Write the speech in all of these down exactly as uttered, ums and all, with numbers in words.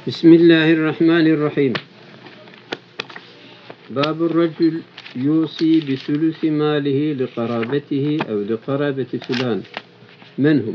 Bismillahirrahmanirrahim. Babur racul yusi bi sulusi malihi li karabetihi ev li karabeti filan. Menhum.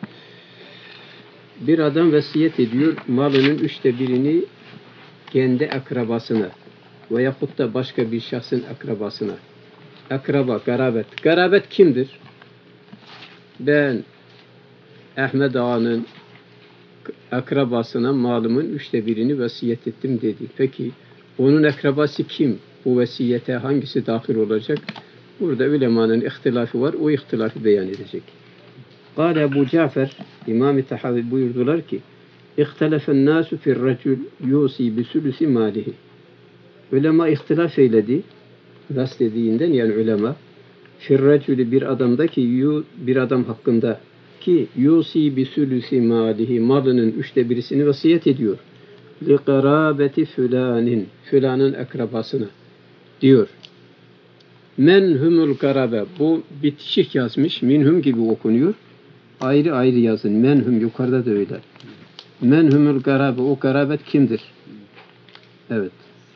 Bir adam vasiyet ediyor, malının üçte birini kendi akrabasına veyahut da başka bir şahsın akrabasına. Akraba, garabet. Garabet kimdir? Ben Ahmet Ağa'nın akrabasına malımın üçte birini vasiyet ettim dedi. Peki onun akrabası kim? Bu vasiyete hangisi dahil olacak? Burada ulemanın ihtilafı var. O ihtilafı beyan edecek. Kâle Ebu Cafer, İmam-ı Tahavi buyurdular ki İhtelefen nâsu firracul yusi bisülüsi mâlihi. Ulema ihtilaf eyledi. Nas dediğinden yani ulema. Firracülü bir adamda ki bir adam hakkında ki yusi bisülüsi mâlihi malının üçte birisini vasiyet ediyor. Li karabeti fülanin fülanın akrabasına diyor. Menhumul karabe bu bitişik yazmış. Minhum gibi okunuyor. Ayrı ayrı yazın. Menhum yukarıda da öyle. Menhumul karabe o karabet kimdir? Evet.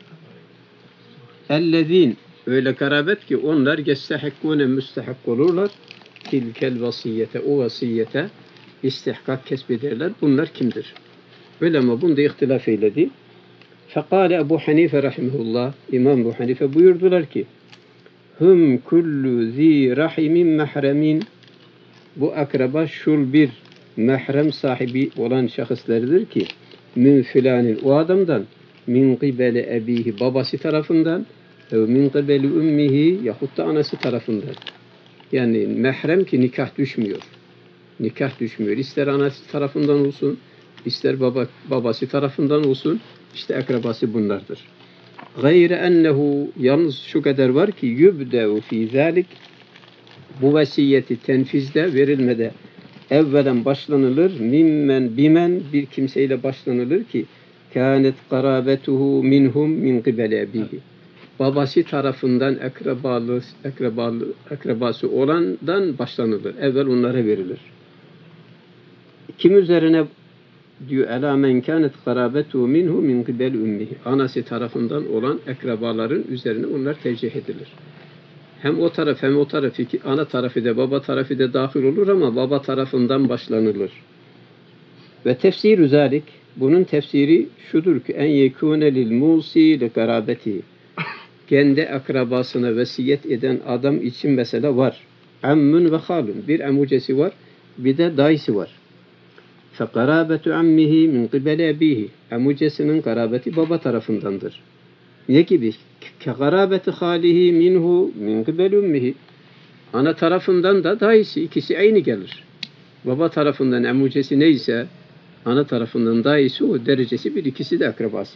Ellezîn öyle karabet ki onlar yestehikkûne müstehak olurlar. Tilkel vasiyete o vasiyete istihkak kesbederler. Bunlar kimdir? Öyle ama bunda ihtilaf eyledi. Fekale Ebu Hanife rahimehullah İmam Ebu Hanife buyurdular ki hum kullu zi rahimin mehremin bu akraba şul bir mehrem sahibi olan şahıslardır ki min filanin o adamdan min qibeli ebihi babası tarafından ve min qibeli ummihi yahut da anası tarafından. Yani mehrem ki nikah düşmüyor. Nikah düşmüyor. İster anası tarafından olsun, ister baba, babası tarafından olsun, işte akrabası bunlardır. Gayre ennehu yalnız şu kadar var ki yübde'u fî zâlik bu vasiyeti tenfizde verilmede evvelen başlanılır mimmen bimen bir kimseyle başlanılır ki kânet karabetuhu minhum min qibeli ebihi babası tarafından akrabalı, akrabalı, akrabası olandan başlanılır. Evvel onlara verilir. Kim üzerine diyor elâ men kânet karabetuhu minhu min qibeli ummihi anası tarafından olan akrabaların üzerine onlar tercih edilir. Hem o taraf hem o taraf iki ana tarafı da baba tarafı da dahil olur ama baba tarafından başlanılır. Ve tefsir zalik bunun tefsiri şudur ki en yekûne lil musi li karabeti kendi akrabasına vasiyet eden adam için mesela var. Ammun ve halun bir amucesi var bir de dayısı var. Fe karabetu ammihi min qibeli ebihi amucesinin karabeti baba tarafındandır. Ne gibi? Ke karabeti halihi minhu min qibeli ummihi ana tarafından da dayısı ikisi aynı gelir. Baba tarafından amucesi neyse ana tarafından dayısı o derecesi bir ikisi de akrabası.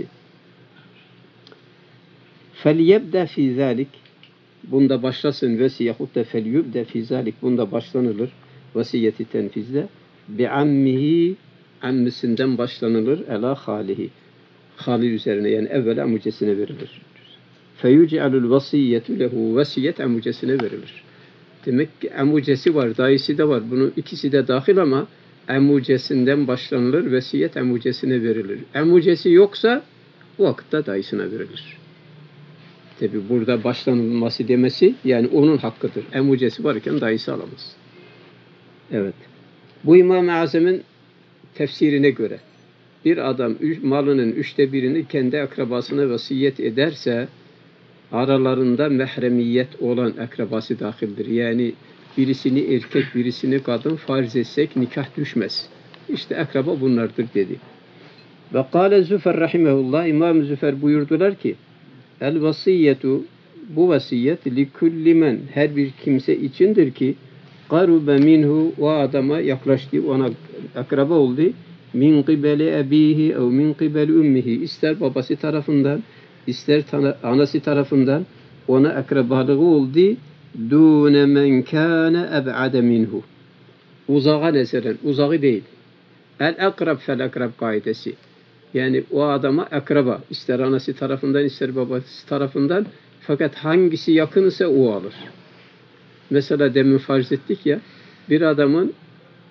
فَلْيَبْدَ فِي ذَٰلِكِ bunda başlasın vesiyahut da فَلْيُبْدَ فِي ذَٰلِكِ bunda başlanılır vasiyeti tenfizde bi'ammihi ammisinden başlanılır ela halihi hali üzerine yani evvel amucesine verilir. فَيُجْعَلُ الْوَصِيَّةُ لَهُ vasiyet amucesine verilir. Demek ki amucesi var, dayısı da var. Bunun ikisi de dahil ama amucesinden başlanılır, vasiyet amucesine verilir. Amucesi yoksa o vakitte dayısına verilir. Tabi burada başlanılması demesi yani onun hakkıdır. Emucesi varken dayısı alamaz. Evet. Bu İmam-ı Azam'ın tefsirine göre bir adam malının üçte birini kendi akrabasına vasiyet ederse aralarında mehremiyet olan akrabası dahildir. Yani birisini erkek birisini kadın farz etsek nikah düşmez. İşte akraba bunlardır dedi. Ve kâle Züfer rahimehullah İmam Züfer buyurdular ki el vasiyetu bu vasiyet li kulli men her bir kimse içindir ki qarube minhu o adama yaklaştı ona akraba oldu min qibeli abihi ev min qibeli ummihi ister babası tarafından ister anası tarafından ona akrabalığı oldu dune men kana eb'ade minhu uzağa neseren uzağı değil el akrab fel akrab kaidesi. Yani o adama akraba, ister anası tarafından ister babası tarafından fakat hangisi yakın ise o alır. Mesela demin farz ettik ya bir adamın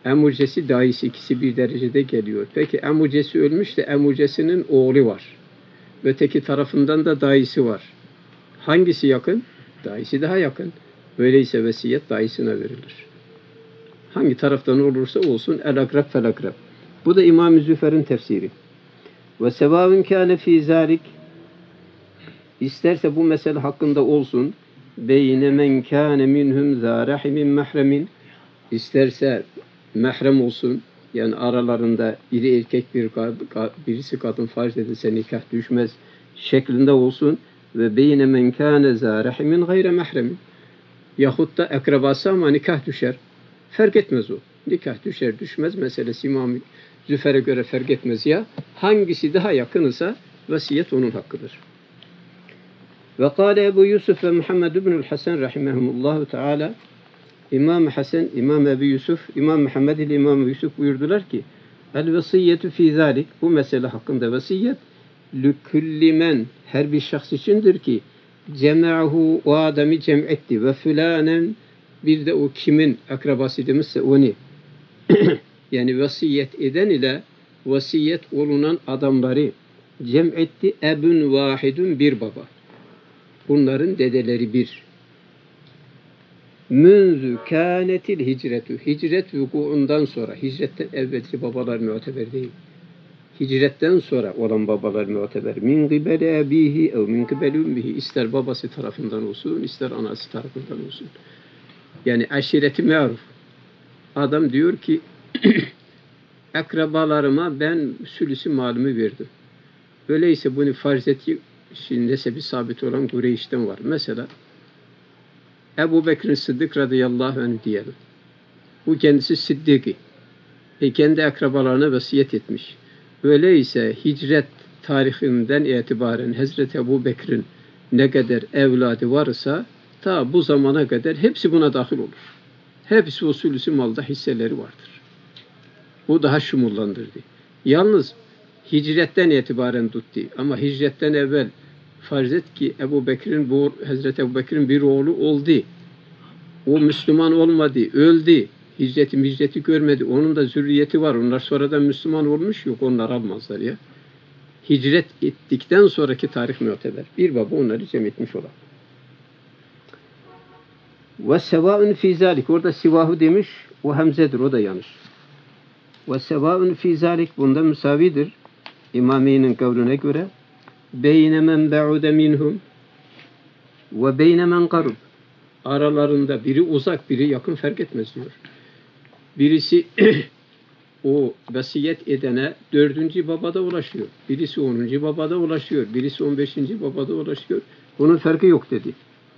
Emucesi, dayısı ikisi bir derecede geliyor. Peki emucesi ölmüş de emucesinin oğlu var. Öteki tarafından da dayısı var. Hangisi yakın? Dayısı daha yakın. Öyleyse vesiyet dayısına verilir. Hangi taraftan olursa olsun el akrab fel akrab. Bu da İmam-ı Züfer'in tefsiri. Ve sevâvün kâne fî zâlik, İsterse bu mesele hakkında olsun. Beyne men kâne minhum zâ rahimin mehremin. İsterse mehrem olsun. Yani aralarında biri erkek bir birisi kadın farz edilse nikah düşmez şeklinde olsun. Ve beyne men kâne zâ rahimin gayre mehremin. Yahut da akrabası ama nikah düşer. Fark etmez o. Nikah düşer düşmez meselesi İmam Züfer'e göre fark etmez ya. Hangisi daha yakınsa vasiyet onun hakkıdır. Ve kâle Ebu Yusuf ve Muhammed ibnül Hasan rahimehumullahu teala, İmam Hasan, İmam Ebu Yusuf, İmam Muhammed ile İmam Yusuf buyurdular ki, el vesiyyetu fî zâlik, bu mesele hakkında vasiyet, lükülli men, her bir şahs içindir ki, cema'hu, o adamı cem'etti ve fülanen, bir de o kimin akrabası demişse onu, yani vasiyet eden ile vasiyet olunan adamları cem'etti, ebün vahidun, bir baba. Bunların dedeleri bir. Münzü kânetil hicretu. Hicret vukuundan sonra, hicretten evvelki babalar müteber değil. Hicretten sonra olan babalar müteber. Min gıbele ebihi ev min gıbele ümmihi. İster babası tarafından olsun, ister anası tarafından olsun. Yani aşireti me'ruf. Adam diyor ki, akrabalarıma ben sülüsü malımı verdim. Öyleyse bunu farz etti. Şimdi nesebi sabit olan Kureyş'ten var. Mesela Ebu Bekir Sıddık radıyallahu anh diyelim. Bu kendisi Sıddık'ı. E kendi akrabalarına vasiyet etmiş. Öyleyse hicret tarihinden itibaren Hazreti Ebu Bekir'in ne kadar evladı varsa ta bu zamana kadar hepsi buna dahil olur. Hepsi usulüsü malda hisseleri vardır. Bu daha şumullandırdı. Yalnız hicretten itibaren tuttu. Ama hicretten evvel farz et ki Ebu Bekir'in bu Hazreti Ebu Bekir'in bir oğlu oldu. O Müslüman olmadı, öldü. Hicreti hicreti görmedi. Onun da zürriyeti var. Onlar sonradan Müslüman olmuş. Yok, onlar almazlar ya. Hicret ettikten sonraki tarih müteber. Bir baba onları cem etmiş olan. Ve sevâun fî zâlik. Orada sivahu demiş. O hemzedir. O da yanlış. Ve sevâun fî zâlik. Bunda müsavidir. İmami'nin kavline göre. Beyne men be'ude minhum ve beyne men qarub. Aralarında biri uzak, biri yakın fark etmez diyor. Birisi o vasiyet edene dördüncü babada ulaşıyor. Birisi onuncu babada ulaşıyor. Birisi on beşinci babada ulaşıyor. Bunun farkı yok dedi.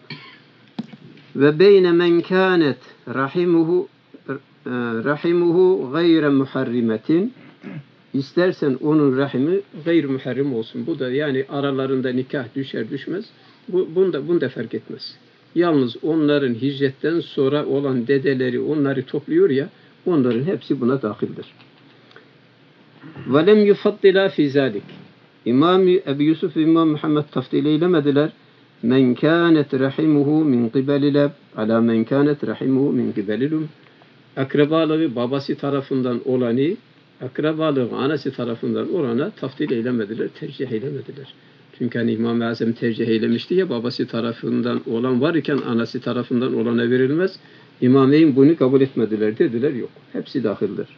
Ve beyne men kânet rahimuhu rahimuhu gayre muharrimetin. İstersen onun rahimi gayr muharrim olsun. Bu da yani aralarında nikah düşer düşmez. Bu bunda bunda fark etmez. Yalnız onların hicretten sonra olan dedeleri onları topluyor ya, onların hepsi buna dahildir. Ve lem yufaddila fi zalik. İmam Ebu Yusuf ve İmam Muhammed taftil eylemediler. Men kânet rahimuhu min qibelil ab ala men kânet rahimuhu min qibelil um. Akrabalığı babası tarafından olanı, akrabalığı anası tarafından olana taftil eylemediler, tercih eylemediler. Çünkü hani İmam-ı Azam tercih eylemişti ya, babası tarafından olan var iken anası tarafından olana verilmez. İmameyn bunu kabul etmediler, dediler yok. Hepsi dahildir.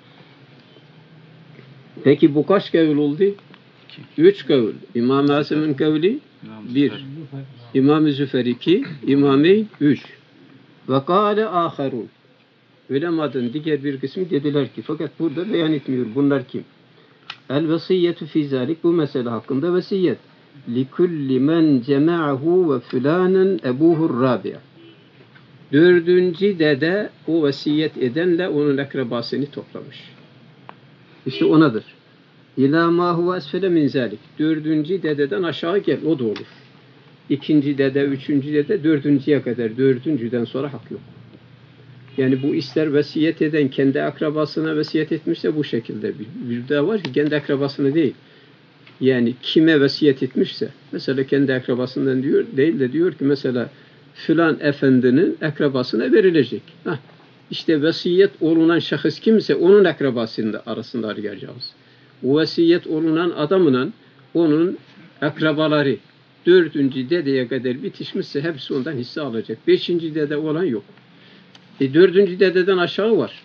Peki bu kaç kavil oldu? Üç kavil. İmam-ı Azam'ın kavli bir. İmam-ı Züfer iki. İmameyn üç. Ve kâle âherûn. Ulemadın diğer bir kısmı dediler ki, fakat burada beyan etmiyor. Bunlar kim? El vesiyyetu fî zâlik, bu mesele hakkında vesiyet. Likulli men cema'ahu ve fülanen ebuhur rabi'a. Dördüncü dede o vasiyet edenle onun akrabasını toplamış. İşte onadır. İlâ mâ huve esfele min zâlik. Dördüncü dededen aşağı gel, o da olur. İkinci dede, üçüncü dede, dördüncüye kadar. Dördüncüden sonra hak yok. Yani bu ister vasiyet eden kendi akrabasına vasiyet etmişse bu şekilde. Bir, bir de var ki kendi akrabasına değil. Yani kime vasiyet etmişse, mesela kendi akrabasından diyor, değil de diyor ki mesela filan efendinin akrabasına verilecek. Heh. İşte vasiyet olunan şahıs kimse onun akrabasında arasında arayacağız. O vasiyet olunan adamla onun akrabaları dördüncü dedeye kadar bitişmişse hepsi ondan hisse alacak. Beşinci dede olan yok. E, dördüncü dededen aşağı var.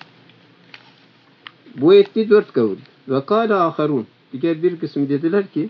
Bu etti dört kavul. Ve kâle âharûn. Diğer bir kısmı dediler ki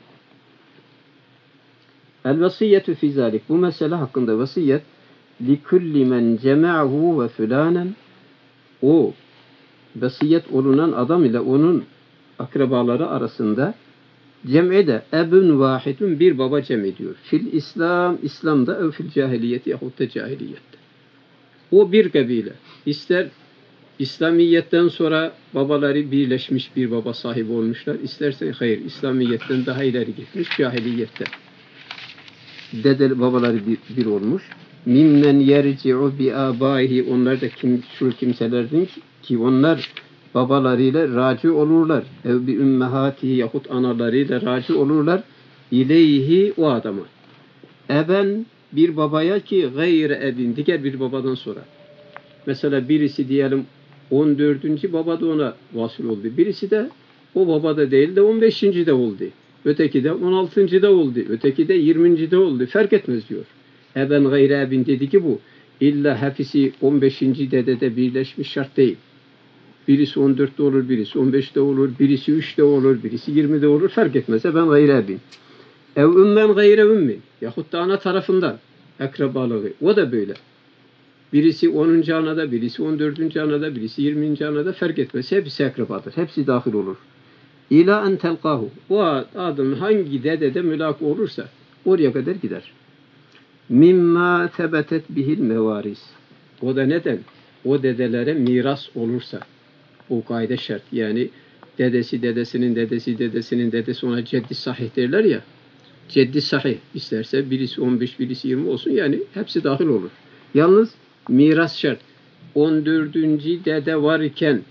el vasiyetü fî zâlik. Bu mesele hakkında vasiyet likulli men cema'hu ve fulanen, o vasiyet olunan adam ile onun akrabaları arasında cem'e de ebün vahidun, bir baba cem ediyor. Fil İslam, İslam'da ev fil cahiliyeti yahut da cahiliyette. O bir kabile. İster İslamiyetten sonra babaları birleşmiş bir baba sahibi olmuşlar. İsterse hayır, İslamiyetten daha ileri gitmiş cahiliyette. Dede babaları bir, bir olmuş. Mimmen yerci'u bi abaihi, onlar da kim, şu kimselerden ki, ki onlar babalarıyla raci olurlar. Ev bi ümmehatihi yahut analarıyla raci olurlar. İleyhi, o adama. Eben, bir babaya ki gayre ebin, diğer bir babadan sonra. Mesela birisi diyelim on dördüncü baba da ona vasıl oldu. Birisi de o baba da değil de on beşinci de oldu. Öteki de on altıncı da oldu. Öteki de yirminci de oldu. Fark etmez diyor. Eben gayre ebin dedi ki bu. İlla hepsi on beşinci dedede birleşmiş şart değil. Birisi on dörtte olur, birisi on beşte olur, birisi üçte olur, birisi yirmide olur. Fark etmez. Eben gayre ebin. Ev ümmen gayre ümmin. Yahut da ana tarafından akrabalığı. O da böyle. Birisi onuncu anada, birisi on dördüncü anada, birisi yirminci anada fark etmez. Hepsi akrabadır. Hepsi dahil olur. İlâ en telqâhu. O adam hangi dedede mülak olursa oraya kadar gider. Mimma tebetet bihil mevaris. O da neden? O dedelere miras olursa. O kaide şart. Yani dedesi dedesinin dedesi dedesinin dedesi, ona ceddi sahih derler ya. Ceddi sahih. İsterse birisi on beş, birisi yirmi olsun. Yani hepsi dahil olur. Yalnız miras şart. on dördüncü dede varken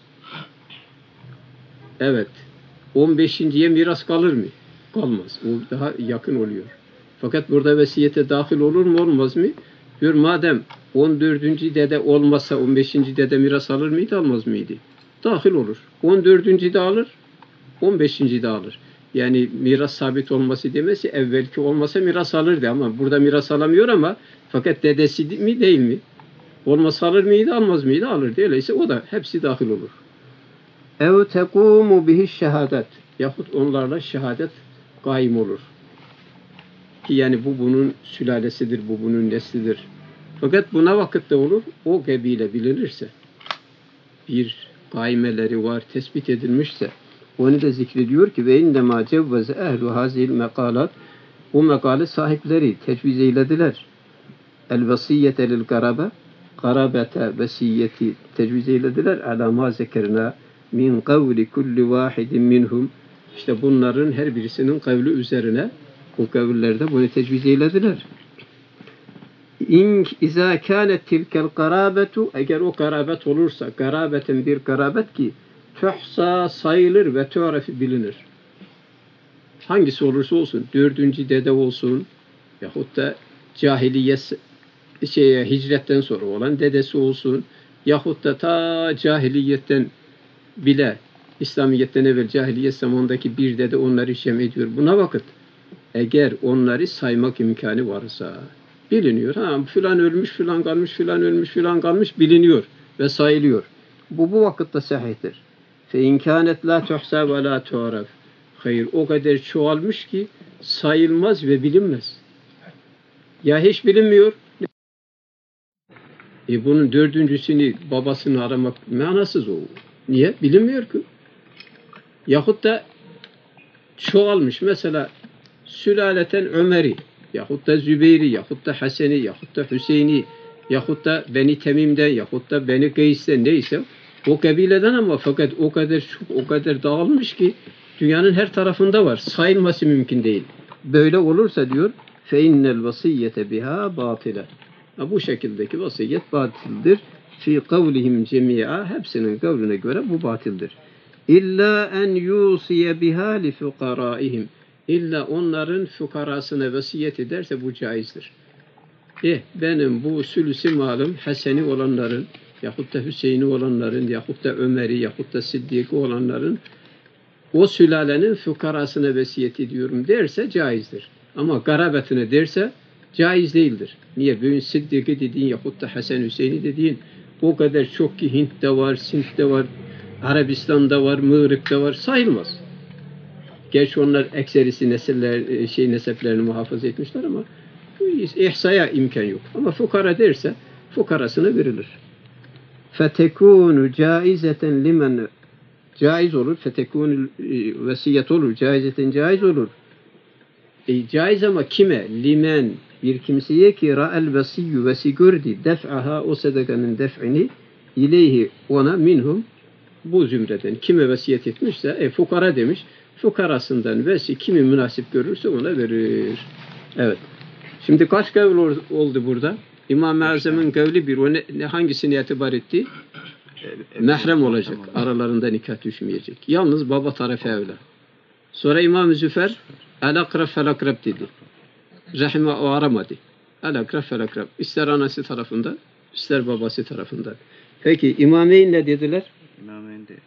evet on beşinciye miras kalır mı? Kalmaz. O daha yakın oluyor. Fakat burada vesiyete dahil olur mu olmaz mı? Diyor madem on dördüncü dede olmazsa on beşinci dede miras alır mıydı almaz mıydı? Dahil olur. on dördüncü de alır, on beşinci de alır. Yani miras sabit olması demesi evvelki olmasa miras alırdı ama burada miras alamıyor ama fakat dedesi mi değil mi? Olmasa alır mıydı almaz mıydı? Alırdı. Öyleyse o da hepsi dahil olur. Ev tekumu bihi şehadet. Yahut onlarla şehadet kaim olur. Ki yani bu bunun sülalesidir, bu bunun neslidir. Fakat buna vakitte olur, o kabile bilinirse, bir kaimeleri var, tespit edilmişse, onu da zikrediyor ki ve indemâ cevveze ehlu hazil mekalat, o mekale sahipleri tecviz eylediler. El vasiyete lil garabe, garabete vesiyeti tecviz eylediler. Alâ mâ zekerna min kavli kulli vâhidin minhum. İşte bunların her birisinin kavli üzerine o kavillerde bunu tecviz eylediler. İn izâ kânet tilkel garabetu, eğer o garabet olursa, garabeten bir garabet ki tuhsa sayılır ve tu'refi bilinir. Hangisi olursa olsun, dördüncü dede olsun yahut da cahiliye şeye, hicretten sonra olan dedesi olsun yahut da ta cahiliyetten bile, İslamiyet'ten evvel cahiliyet zamanındaki bir dede onları cem ediyor. Buna vakit eğer onları saymak imkanı varsa biliniyor. Ha, filan ölmüş, filan kalmış, filan ölmüş, filan kalmış biliniyor ve sayılıyor. Bu bu vakitte sahihtir. Fe inkânet la tuhsa ve la tu'raf. Hayır, o kadar çoğalmış ki sayılmaz ve bilinmez. Ya hiç bilinmiyor. E bunun dördüncüsünü, babasını aramak manasız o. Niye? Bilinmiyor ki. Yahut da çoğalmış. Mesela sülaleten Ömer'i, yahut da Zübeyir'i, yahut da Hasen'i, yahut da Hüseyin'i, yahut da Beni Temim'den, yahut da Beni Kays'ten neyse o kabileden ama fakat o kadar çok, o kadar dağılmış ki dünyanın her tarafında var. Sayılması mümkün değil. Böyle olursa diyor فَاِنَّ الْوَصِيَّةَ بِهَا بَاطِلَةً. Bu şekildeki vasiyet batildir. Fi kavlihim cemi'a, hepsinin kavline göre bu batildir. İlla en yusiye biha li fukaraihim. İlla onların fukarasına vasiyet ederse bu caizdir. Eh benim bu sülüsü malım Haseni olanların, yahut da Hüseyin'i olanların, yahut da Ömer'i, yahut da Sıddık'ı olanların o sülalenin fukarasına vesiyet ediyorum derse caizdir. Ama garabetine derse caiz değildir. Niye? Bugün Sıddık'ı dediğin yahut da Hasan Hüseyin'i dediğin o kadar çok ki Hint'te var, Sint'te var, Arabistan'da var, Mığrip'te var, sayılmaz. Gerçi onlar ekserisi nesiller, şey neseplerini muhafaza etmişler ama ihsaya imkan yok. Ama fukara derse fukarasına verilir. Fetekûnü caizeten limen caiz olur. Fetekûnü vesiyet olur. Caizeten caiz olur. E, caiz ama kime? Limen bir kimseye ki ra'el vesiyyü vesi gördü def'aha o sadakanın def'ini ileyhi ona minhum bu zümreden kime vesiyet etmişse e, fukara demiş. Fukarasından vesi kimi münasip görürse ona verir. Evet. Şimdi kaç kavl oldu burada? İmam-ı Azam'ın kavli bir. O ne, hangisini itibar etti? Mehrem olacak. Aralarında nikah düşmeyecek. Yalnız baba tarafı evla. Sonra İmam-ı Züfer el-akrab fel-akrab dedi. Rahime o aramadı. El-akrab fel-akrab. İster anası tarafından, ister babası tarafından. Peki İmameyn ne dediler? İmameyn de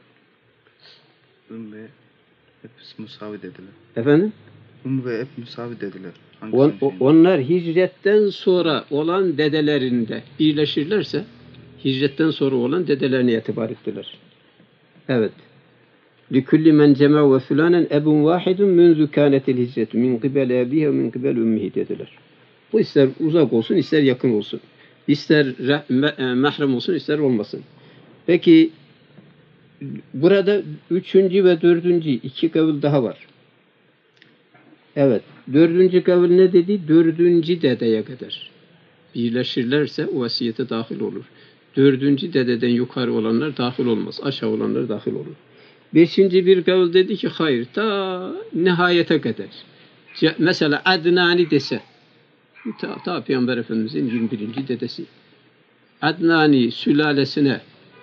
Üm ve hep musavi dediler. Efendim? Üm ve hep musavi dediler. On, onlar hicretten sonra olan dedelerinde birleşirlerse hicretten sonra olan dedelerine itibar ettiler. Evet. لِكُلِّ مَنْ جَمَعُ وَفُلَانًا اَبٌ وَاحِدٌ مُنْذُ كَانَتِ الْهِجْرَةُ مِنْ قِبَلَ اَبِيهَ وَمِنْ قِبَلِ اُمِّهِ dediler. Bu ister uzak olsun, ister yakın olsun. İster mahrem olsun, ister olmasın. Peki burada üçüncü ve dördüncü iki kavil daha var. Evet. Dördüncü kavil ne dedi? Dördüncü dedeye kadar. Birleşirlerse o vasiyete dahil olur. Dördüncü dededen yukarı olanlar dahil olmaz. Aşağı olanlar dahil olur. Beşinci bir kavil dedi ki hayır ta nihayete kadar. Mesela Adnani dese ta, ta Peygamber Efendimizin yirmi birinci dedesi. Adnani sülalesine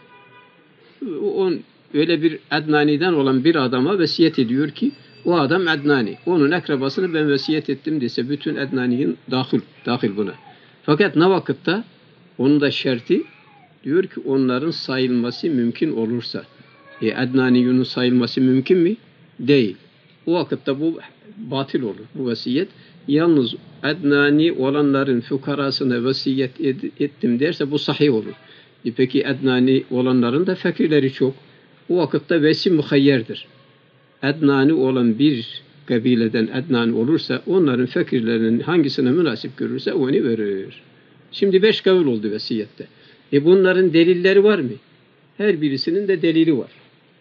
on, öyle bir Adnani'den olan bir adama vesiyet ediyor ki o adam Adnani. Onun akrabasını ben vesiyet ettim dese bütün Adnani'nin dahil, dahil buna. Fakat ne vakitte onun da şerti diyor ki onların sayılması mümkün olursa. E, Adnani'nin sayılması mümkün mü? Değil. O vakitte bu batıl olur. Bu vesiyet. Yalnız Adnani olanların fukarasına vesiyet ed- ettim derse bu sahih olur. E, peki Adnani olanların da fakirleri çok. O vakitte vesi muhayyerdir. Adnani olan bir kabileden Adnani olursa onların fakirlerinin hangisine münasip görürse onu verir. Şimdi beş kavil oldu vesiyette. E bunların delilleri var mı? Her birisinin de delili var.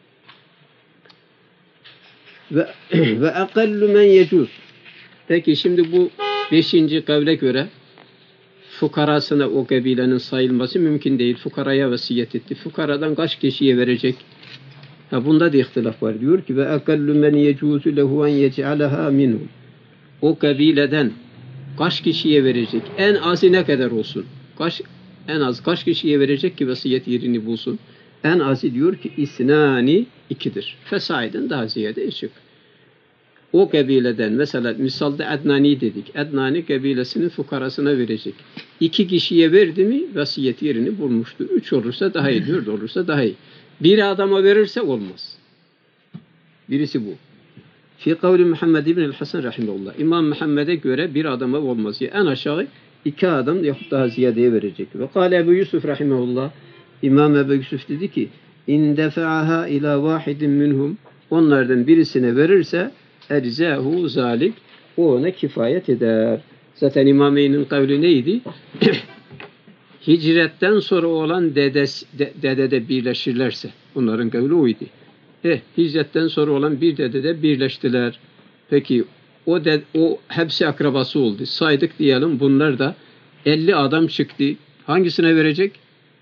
Ve ve akallu men yecuz. Peki şimdi bu beşinci kavle göre fukarasına o kabilenin sayılması mümkün değil. Fukaraya vasiyet etti. Fukaradan kaç kişiye verecek? Ha, bunda da ihtilaf var. Diyor ki ve akallu men yecuzu lehu en yec'alaha minhum. O kabileden kaç kişiye verecek? En azı ne kadar olsun? Kaç en az kaç kişiye verecek ki vasiyet yerini bulsun? En azı diyor ki isnani ikidir. Fesaiden daha ziyade eşik. O kabileden mesela misalda Adnani dedik. Adnani kabilesinin fukarasına verecek. İki kişiye verdi mi vasiyet yerini bulmuştur. Üç olursa daha iyi, dört olursa daha iyi. Bir adama verirse olmaz. Birisi bu. Fi kavli Muhammed İbn Hasan rahimehullah. İmam Muhammed'e göre bir adama olmaz. En aşağı iki adam yahut daha ziyadeye verecek. Ve kâle Ebu Yusuf rahimehullah. İmam Ebu Yusuf dedi ki İn defa'aha ila vahidin minhum. Onlardan birisine verirse erzahu zalik. O ona kifayet eder. Zaten İmameyn'in kavli neydi? Hicretten sonra olan dedes, de, dedede birleşirlerse. Onların kavli oydu. Eh, hicretten sonra olan bir dedede birleştiler. Peki o de, o hepsi akrabası oldu. Saydık diyelim bunlar da elli adam çıktı. Hangisine verecek?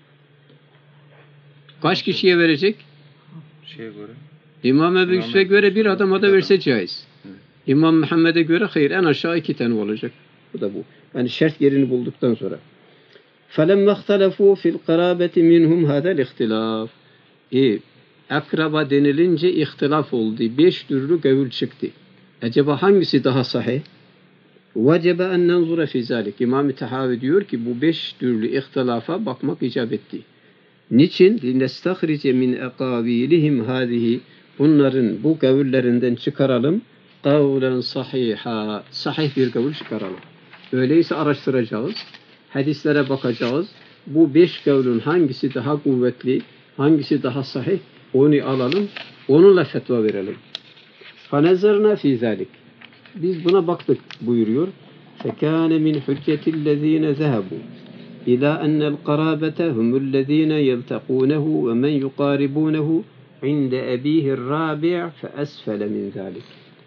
Kaç kişiye verecek? Şeye göre. İmam Ebu Yusuf'a göre bir adama da verse caiz. Evet. İmam Muhammed'e göre hayır en aşağı iki tane olacak. Bu da bu. Yani şart yerini bulduktan sonra. فَلَمَّا اخْتَلَفُوا فِي الْقَرَابَةِ مِنْهُمْ هَذَا الْاِخْتِلَافِ e, akraba denilince ihtilaf oldu. Beş türlü gavul çıktı. Acaba hangisi daha sahih? وَجَبَ اَنْ نَنْظُرَ فِي ذَلِكِ İmam-ı Tahavi diyor ki bu beş türlü ihtilafa bakmak icap etti. Niçin? Linestahrice min ekavilihim hadihi. Bunların bu kavillerinden çıkaralım. Kavlen sahiha. Sahih bir kavil çıkaralım. Öyleyse araştıracağız. Hadislere bakacağız. Bu beş kavlun hangisi daha kuvvetli, hangisi daha sahih, onu alalım. Onunla fetva verelim. فَنَزَرْنَا فِي ذَٰلِكِ Biz buna baktık buyuruyor. فَكَانَ مِنْ حُجَّةِ الَّذ۪ينَ ذَهَبُوا إِلَى أَنَّ الْقَرَابَةَ هُمُ الَّذ۪ينَ يَلْتَقُونَهُ وَمَنْ يُقَارِبُونَهُ عِنْدَ أَب۪يهِ الرَّابِعِ فَأَسْفَلَ مِنْ ذَٰلِكِ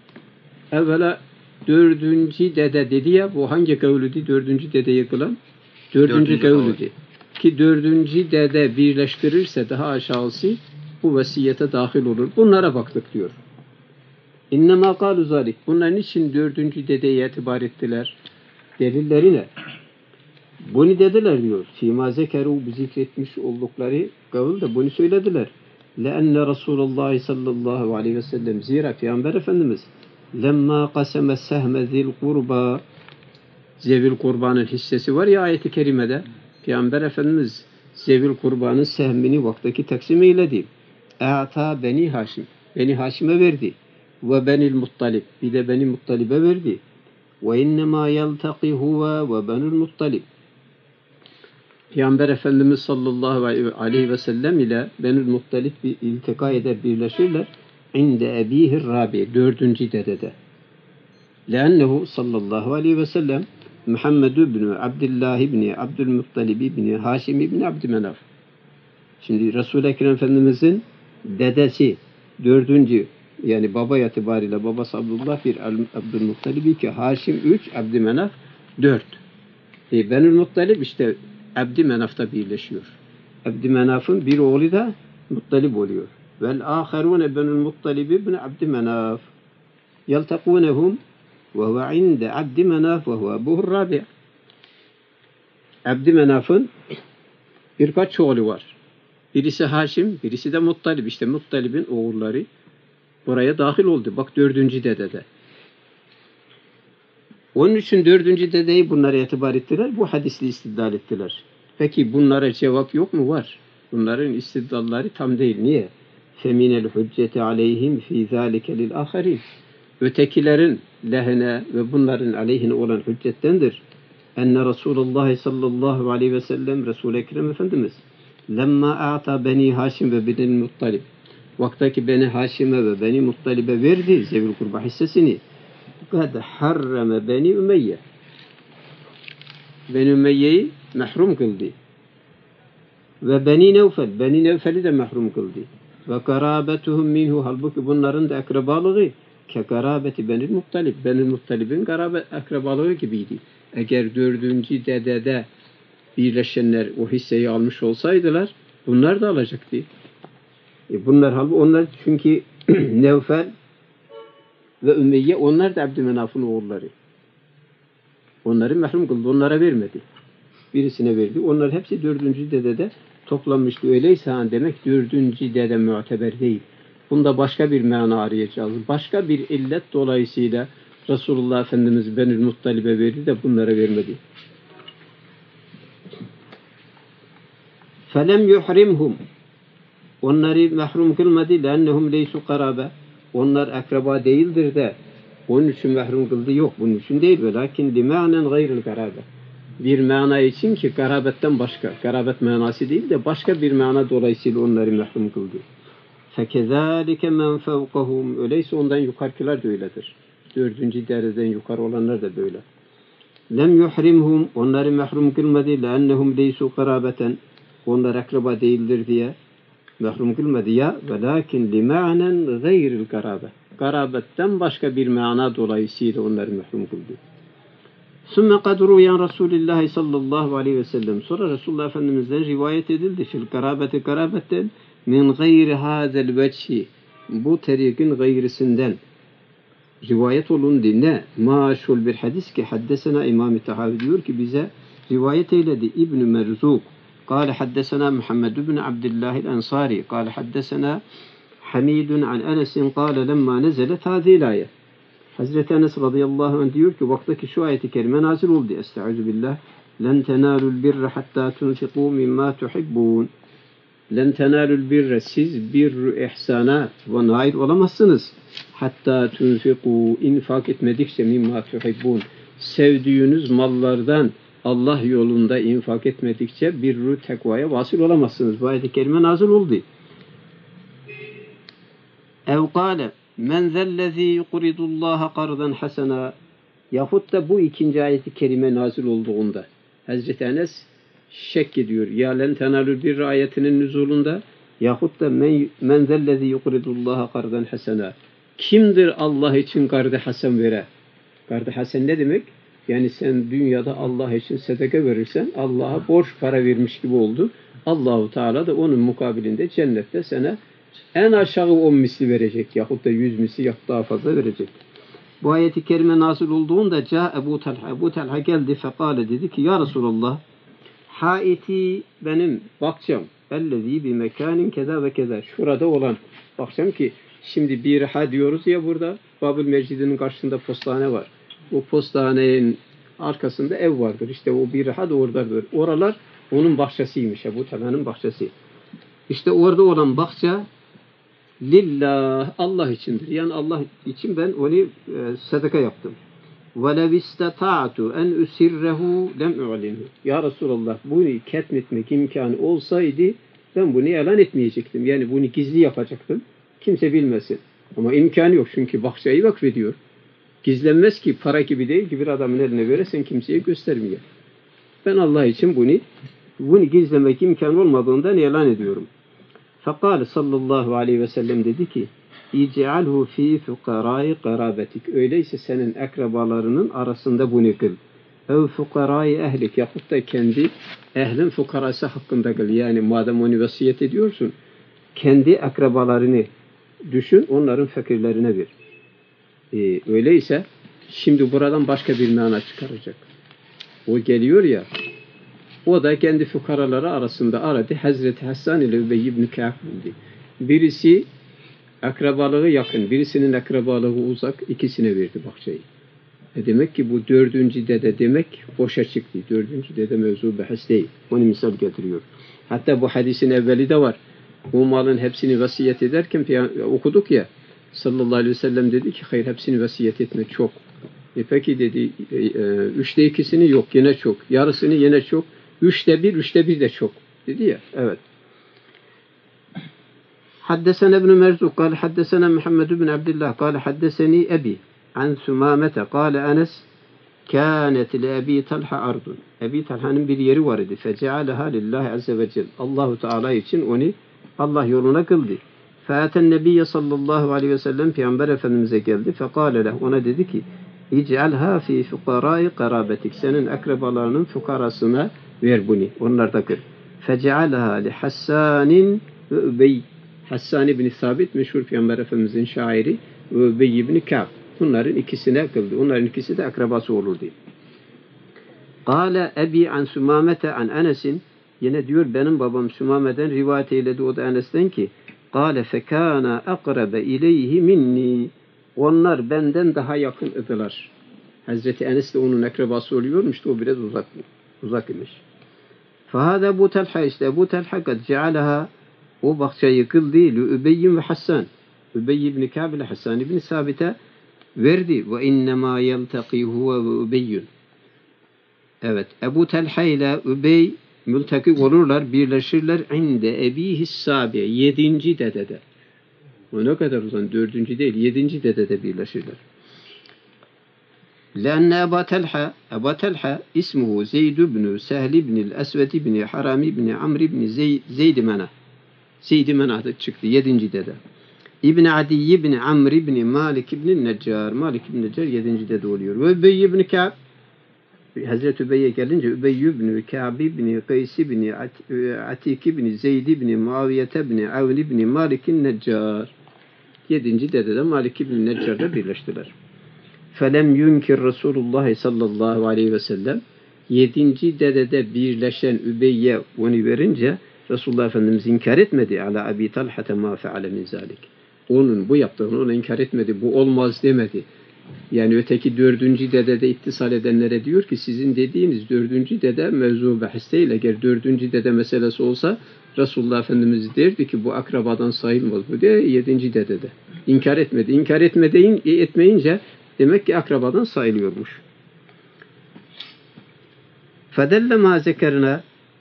Evvela dördüncü dede dedi ya, bu hangi kavlüdü dördüncü dedeyi kılan? Dördüncü, dördüncü kavlüdü. Ki dördüncü dede birleştirirse daha aşağısı bu vasiyete dahil olur. Bunlara baktık diyor. İnnemâ kâlu zâlik. Bunların için dördüncü dedeyi itibar ettiler. Delilleri ne? Bunu dediler diyor. Fîmâ zekerû bu zikretmiş oldukları kavul da bunu söylediler. لَأَنَّ Resulullah sallallahu aleyhi ve sellem zira Peygamber Efendimiz lemma kaseme sehme zil kurba zevil kurbanın hissesi var ya ayeti kerimede. Peygamber Efendimiz zevil kurbanın sehmini vaktaki taksim eyledi. E'ta beni Haşim. Beni Haşim'e verdi. Ve benil Muttalib. Bir de beni Muttalib'e verdi. Ve innemâ yeltaki huve ve benil Muttalib. Peygamber Efendimiz sallallahu aleyhi ve sellem ile benil Muttalib bir iltika eder, birleşirler. İnde ebihir rabi. Dördüncü dedede. Leannehu sallallahu aleyhi ve sellem Muhammed ibn Abdullah ibn Abdülmuttalib ibn Haşim ibn Abdümenaf. Şimdi Resul-i Ekrem Efendimizin dedesi dördüncü yani baba itibariyle babası Abdullah bir Abdülmuttalib iki Haşim üç Abdümenaf dört. E, Benül Muttalib işte Abdümenaf'ta birleşiyor. Abdümenaf'ın bir oğlu da Muttalib oluyor. Vel âherûne Benül Muttalib ibn Abdümenaf yeltekûnehum ve huve inde Abdümenaf ve huve buhur rabi'. Abdümenaf'ın birkaç oğlu var. Birisi Haşim, birisi de Muttalib. İşte Muttalib'in oğulları buraya dahil oldu. Bak dördüncü dedede. Onun için dördüncü dedeyi bunlara itibar ettiler. Bu hadisli istidlal ettiler. Peki bunlara cevap yok mu? Var. Bunların istidlalları tam değil. Niye? فَمِنَ الْحُجَّةِ عَلَيْهِمْ فِي ذَٰلِكَ لِلْآخَرِينَ Ötekilerin lehine ve bunların aleyhine olan hüccettendir. Enne Resulullah sallallahu aleyhi ve sellem Resul-i Ekrem Efendimiz lemma a'ta beni Haşim ve beni Muttalib vaktaki beni Haşim'e ve beni Muttalib'e verdi zevil kurba hissesini. Kad harrame beni Ümeyye. Beni Ümeyye'yi mahrum kıldı. Ve beni Nevfel. Beni Nevfel'i de mahrum kıldı. Ve karabetuhum minhu. Halbuki bunların da akrabalığı ke karabeti Beni Muttalib. Beni Muttalib'in karabet akrabalığı gibiydi. Eğer dördüncü dedede birleşenler o hisseyi almış olsaydılar bunlar da alacaktı. E bunlar halbuki onlar çünkü Nevfel ve Ümeyye onlar da Abdümenaf'ın oğulları. Onları mahrum kıldı. Onlara vermedi. Birisine verdi. Onlar hepsi dördüncü dedede toplanmıştı. Öyleyse demek dördüncü dede muteber değil. Bunda başka bir mana arayacağız. Başka bir illet dolayısıyla Resulullah Efendimiz Benül Muttalib'e verdi de bunlara vermedi. Felem yuhrimhum. Onları mahrum kılmadı. Lennehum leysu karabe. Onlar akraba değildir de onun için mahrum kıldı. Yok bunun için değil. Velakin limanen gayril karabe. Bir mana için ki karabetten başka. Karabet manası değil de başka bir mana dolayısıyla onları mahrum kıldı. فَكَذَٰلِكَ مَنْ فَوْقَهُمْ Öyleyse ondan yukarıkiler de öyledir. Dördüncü dereceden yukarı olanlar da böyle. لَمْ يُحْرِمْهُمْ Onları mahrum kılmadı. لَاَنَّهُمْ لَيْسُوا قَرَابَةً Onlar akraba değildir diye mahrum kılmadı ya. وَلَاكِنْ لِمَعْنًا غَيْرِ الْقَرَابَةِ Karabetten başka bir mana dolayısıyla onları mahrum kıldı. ثُمَّ قَدْ رُوْيَنْ رَسُولِ اللّٰهِ sallallahu aleyhi ve sellem Sonra Resulullah Efendimiz'den rivayet edildi. Fil karabeti karabetten min gayri hazel veçhi bu terikin gayrisinden rivayet olundu. Ne? Maşul bir hadis ki haddesena İmam-ı Tahavi diyor ki bize rivayet eyledi İbn-i Merzuk قال حدثنا محمد بن عبد الله الأنصاري قال حدثنا حميد عن أنس قال لما نزلت هذه الآية Hazreti Enes radıyallahu anh diyor ki vaktaki şu ayeti kerime nazil oldu. Estaizu billah. Len tenalul birre hatta tunfiqu mimma tuhibbun. len tenalul birre, siz birru ihsana ve nail olamazsınız. Hatta tunfiku, infak etmedikçe mimma tuhibbun, sevdiğiniz mallardan Allah yolunda infak etmedikçe birru tekvaya vasıl olamazsınız. Bu ayet-i kerime nazil oldu. Ev kâle men zellezî yukridullâhe kardan hasena, yahut da bu ikinci ayet-i kerime nazil olduğunda Hazreti Enes şek ediyor. Ya len tenalul bir ayetinin nüzulunda yahut da men, men zellezî yukridullâhe kardan hasena, kimdir Allah için gardı hasen vere? Gardı hasen ne demek? Yani sen dünyada Allah için sedeke verirsen Allah'a borç para vermiş gibi oldu. Allahu Teala da onun mukabilinde cennette sana en aşağı on misli verecek yahut da yüz misli yahut daha fazla verecek. Bu ayeti kerime nasıl olduğunda ca Ebu Talha, Ebu Talha geldi fekale, dedi ki ya Resulallah, haiti benim bakacağım, ellezî bi mekânin keza ve keza, şurada olan bakacağım ki şimdi bir ha diyoruz ya, burada Babül Mecid'in karşısında postane var. Bu postanenin arkasında ev vardır. İşte o bir ha da oradadır. Oralar onun bahçesiymiş. Ebu Talha'nın bahçesi. İşte orada olan bahçe lillah, Allah içindir. Yani Allah için ben onu e, sadaka yaptım. وَلَوْ اِسْتَطَعْتُ اَنْ اُسِرَّهُ لَمْ اُعْلِنْهُ. Ya Resulallah, bunu ketmetmek imkanı olsaydı ben bunu yalan etmeyecektim. Yani bunu gizli yapacaktım. Kimse bilmesin. Ama imkanı yok çünkü bahçeyi vakfediyor. Gizlenmez ki, para gibi değil ki bir adamın eline verirsen kimseye göstermiyor. Ben Allah için bunu bunu gizlemek imkanı olmadığından yalan ediyorum. Fekale sallallahu aleyhi ve sellem, dedi ki İc'alhu fi fukarai karabetik. Öyleyse senin akrabalarının arasında bunu kıl. Ev fukarai ehlik, yahut da kendi ehlin fukarası hakkında kıl. Yani madem onu vasiyet ediyorsun, kendi akrabalarını düşün, onların fakirlerine ver. Ee, öyleyse şimdi buradan başka bir mana çıkaracak. O geliyor ya, o da kendi fukaraları arasında aradı. Hazreti Hasan ile Übey ibn Ka'b buldu. Birisi akrabalığı yakın, birisinin akrabalığı uzak, ikisine verdi bahçeyi. E demek ki bu dördüncü dede demek boşa çıktı. Dördüncü dede mevzu bahis değil. Onu misal getiriyor. Hatta bu hadisin evveli de var. Bu malın hepsini vasiyet ederken okuduk ya, sallallahu aleyhi ve sellem dedi ki hayır, hepsini vasiyet etme, çok. E peki dedi, e, e, üçte ikisini yok, yine çok. Yarısını yine çok. Üçte bir, üçte bir de çok. Dedi ya, evet. Haddesene ibn Merzuq, kâle haddesene Muhammed ibn Abdillah, kâle haddeseni ebi, an Sumâmete, kâle Enes, kânet li Ebi Talha ardun. Ebi Talha'nın bir yeri var idi. Fecealeha lillahi azze ve celle. Allahu Teala için onu Allah yoluna kıldı. Fâten Nebiyye sallallahu aleyhi ve sellem, Peygamber Efendimiz'e geldi. Fekâle leh, ona dedi ki İc'alha fi fukarâi karabetik. Senin akrabalarının fukarasına ver bunu. Onlar da kır. Fecealeha li Hassanin ve Übey. Hassan ibn Sabit meşhur Peygamber Efendimiz'in şairi ve Übey ibn Ka'b. Bunların ikisine kıldı. Onların ikisi de akrabası olurdu. Kâle ebi an Sumâmete an Enes'in. Yine diyor benim babam Sümame'den rivayet eyledi, o da Enes'ten ki Kâle fekâna akrabe ileyhi minni. Onlar benden daha yakın idiler. Hazreti Enes de onun akrabası oluyormuş, o biraz uzak, uzak imiş. Fehâdâ Ebu Talha, işte Ebu Talha kad cealaha, o bahçeyi kıldı li Übeyyin ve Hassan. Übey ibn Ka'b ile Hassan ibn Sabit'e verdi. Ve innemâ yelteqî huve ve Übeyyün. Evet, Ebu Talha ile Übey mültaki olurlar, birleşirler inde ebihis sabi, yedinci dedede. O ne kadar uzun, dördüncü değil, yedinci dedede birleşirler. Lenne Ebu Talha, Ebu Talha ismuhu Zeyd ibn Sehl ibn Esved ibn Haram ibn Amr ibn Zeyd Menah. Zeyd Menah çıktı, yedinci dede. İbn Adi ibn Amr ibn Malik ibn Neccar, Malik ibn Neccar yedinci dede oluyor. Ve Übey ibn Ka'b, Hazreti Übey'e gelince Übey ibn Ka'b ibn Qays ibn Atik ibn Zeyd ibn Muaviye ibn Avn ibn Malik ibn Neccar. Yedinci dedede Malik ibn Neccar'da birleştiler. Felem yunkir Resulullah sallallahu aleyhi ve sellem, yedinci dedede birleşen Übey'e onu verince Resulullah Efendimiz inkar etmedi. Ala Abi Talha ma feale min zalik. Onun bu yaptığını ona inkar etmedi. Bu olmaz demedi. Yani öteki dördüncü dedede ittisal edenlere diyor ki sizin dediğiniz dördüncü dede mevzu bahis değil. Eğer dördüncü dede meselesi olsa Resulullah Efendimiz derdi ki bu akrabadan sayılmaz bu diye yedinci dedede. İnkar etmedi. İnkar etmedeyin, etmeyince demek ki akrabadan sayılıyormuş. فَدَلَّ مَا زَكَرْنَا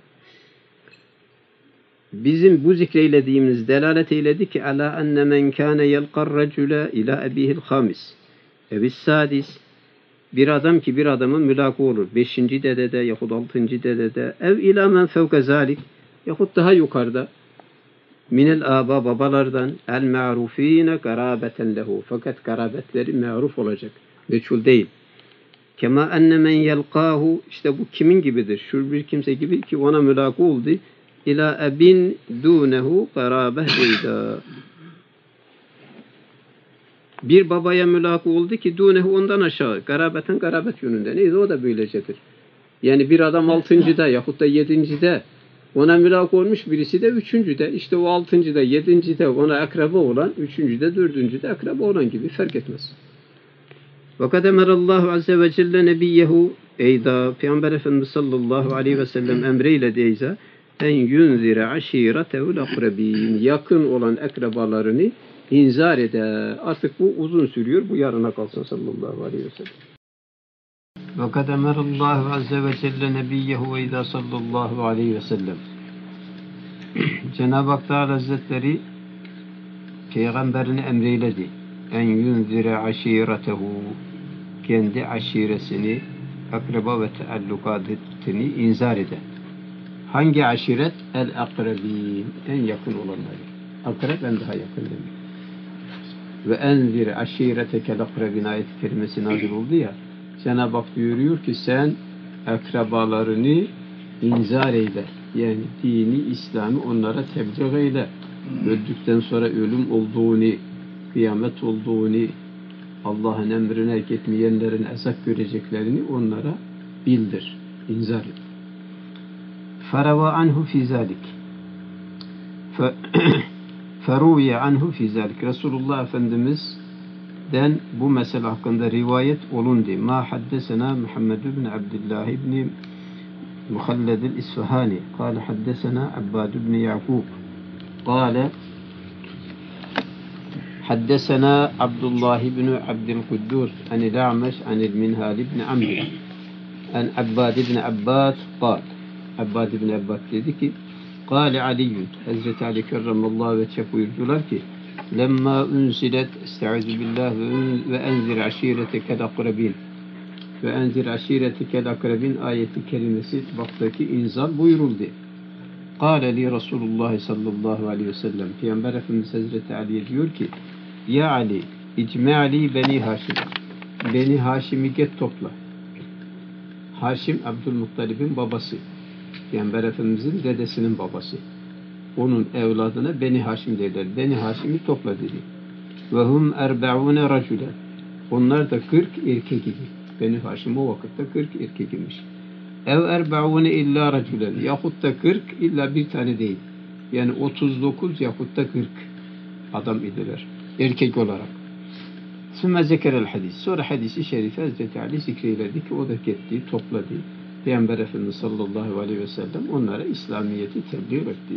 Bizim bu zikreylediğimiz delalet eyledi ki ala enne men kâne yelqar recule ila ebihil hamis evis sadis bir adam ki bir adamın mülakı olur. Beşinci dedede yahut altıncı dedede ev ila men fevke zalik yahut daha yukarıda minel aba babalardan el ma'rufine garabeten lehu fakat garabetleri ma'ruf olacak. Meçhul değil. Kema enne men yelqahu işte bu kimin gibidir? Şu bir kimse gibi ki ona mülakı oldu. İlâ ebin dûnehu garâbeh eyda. Bir babaya mülakı oldu ki dûnehu ondan aşağı. Garabeten garabet yönünde. Neyse o da böylecedir. Yani bir adam altıncıda yahut da yedincide ona mülakı olmuş birisi de üçüncüde. İşte o altıncıda, yedincide ona akraba olan, üçüncüde, dördüncüde akraba olan gibi fark etmez. وَقَدْ اَمَرَ اللّٰهُ عَزَّ وَجَلَّ نَبِيَّهُ eyda. Peygamber Efendimiz sallallahu aleyhi ve sellem emreyle deyze en yunzire aşiretehul akrabin yakın olan akrabalarını inzar eder. Artık bu uzun sürüyor. Bu yarına kalsın sallallahu aleyhi ve sellem. Ve kad emerallahu azze ve celle nebiyyehu ve idâ sallallahu aleyhi ve sellem. Cenab-ı Hak Teala Hazretleri peygamberini emreyledi. En yunzire aşiretehu kendi aşiresini akraba ve teallukatını inzar eder. Hangi aşiret? El-akrabin. En yakın olanları. Akrab en daha yakın demek. Ve enzir aşiretekel akrabin ayet-i kerimesi nazil oldu ya. Cenab-ı Hak buyuruyor ki sen akrabalarını inzar eyle. Yani dini, İslam'ı onlara tebliğ eyle. Öldükten sonra ölüm olduğunu, kıyamet olduğunu, Allah'ın emrine gitmeyenlerin azap göreceklerini onlara bildir. İnzar et. فَرَوَى عَنْهُ فِي ذَلِكِ فَرُوِيَ عَنْهُ فِي ذَلِكِ Resulullah Efendimiz'den bu mesele hakkında rivayet olundu. مَا حَدَّسَنَا مُحَمَّدُ بْنِ عَبْدِ اللّٰهِ بْنِ مُخَلَّدِ الْإِسْفَهَانِ قال حدثنا عباد بن يعقوب قال حدثنا عبد الله بن عبد القدوس عن الأعمش عن المنهال بن عمرو عن عباد بن عباس قال Abbad ibn Abbas dedi ki Kâle Aliyyün Hazreti Ali kerramallahu veçhe buyurdular ki Lemma unzilet estaizu billah ve enzir aşiretekel akrabin ve enzir aşiretekel akrabin ayeti kelimesi baktaki inzal buyuruldu. Kâle li Resulullah sallallahu aleyhi ve sellem Peygamber Efendimiz Hazreti Ali'ye diyor ki Ya Ali icme'ali beni Haşim beni Haşim'i get topla. Haşim Abdülmuttalib'in babası. Peygamber Efendimiz'in dedesinin babası. Onun evladına Beni Haşim derler. Beni Haşim'i topla dedi. Ve hum erbe'une racule. Onlar da kırk erkek idi. Beni Haşim o vakitte kırk erkek imiş. Ev erbe'une illa raculen. Yahut da kırk illa bir tane değil. Yani otuz dokuz yahut da kırk adam idiler. Erkek olarak. Sümme zekerel hadis. Sonra hadisi şerife Hazreti Ali zikreyledi ki o da gitti, topladı. Peygamber Efendimiz sallallahu aleyhi ve sellem onlara İslamiyet'i tebliğ etti.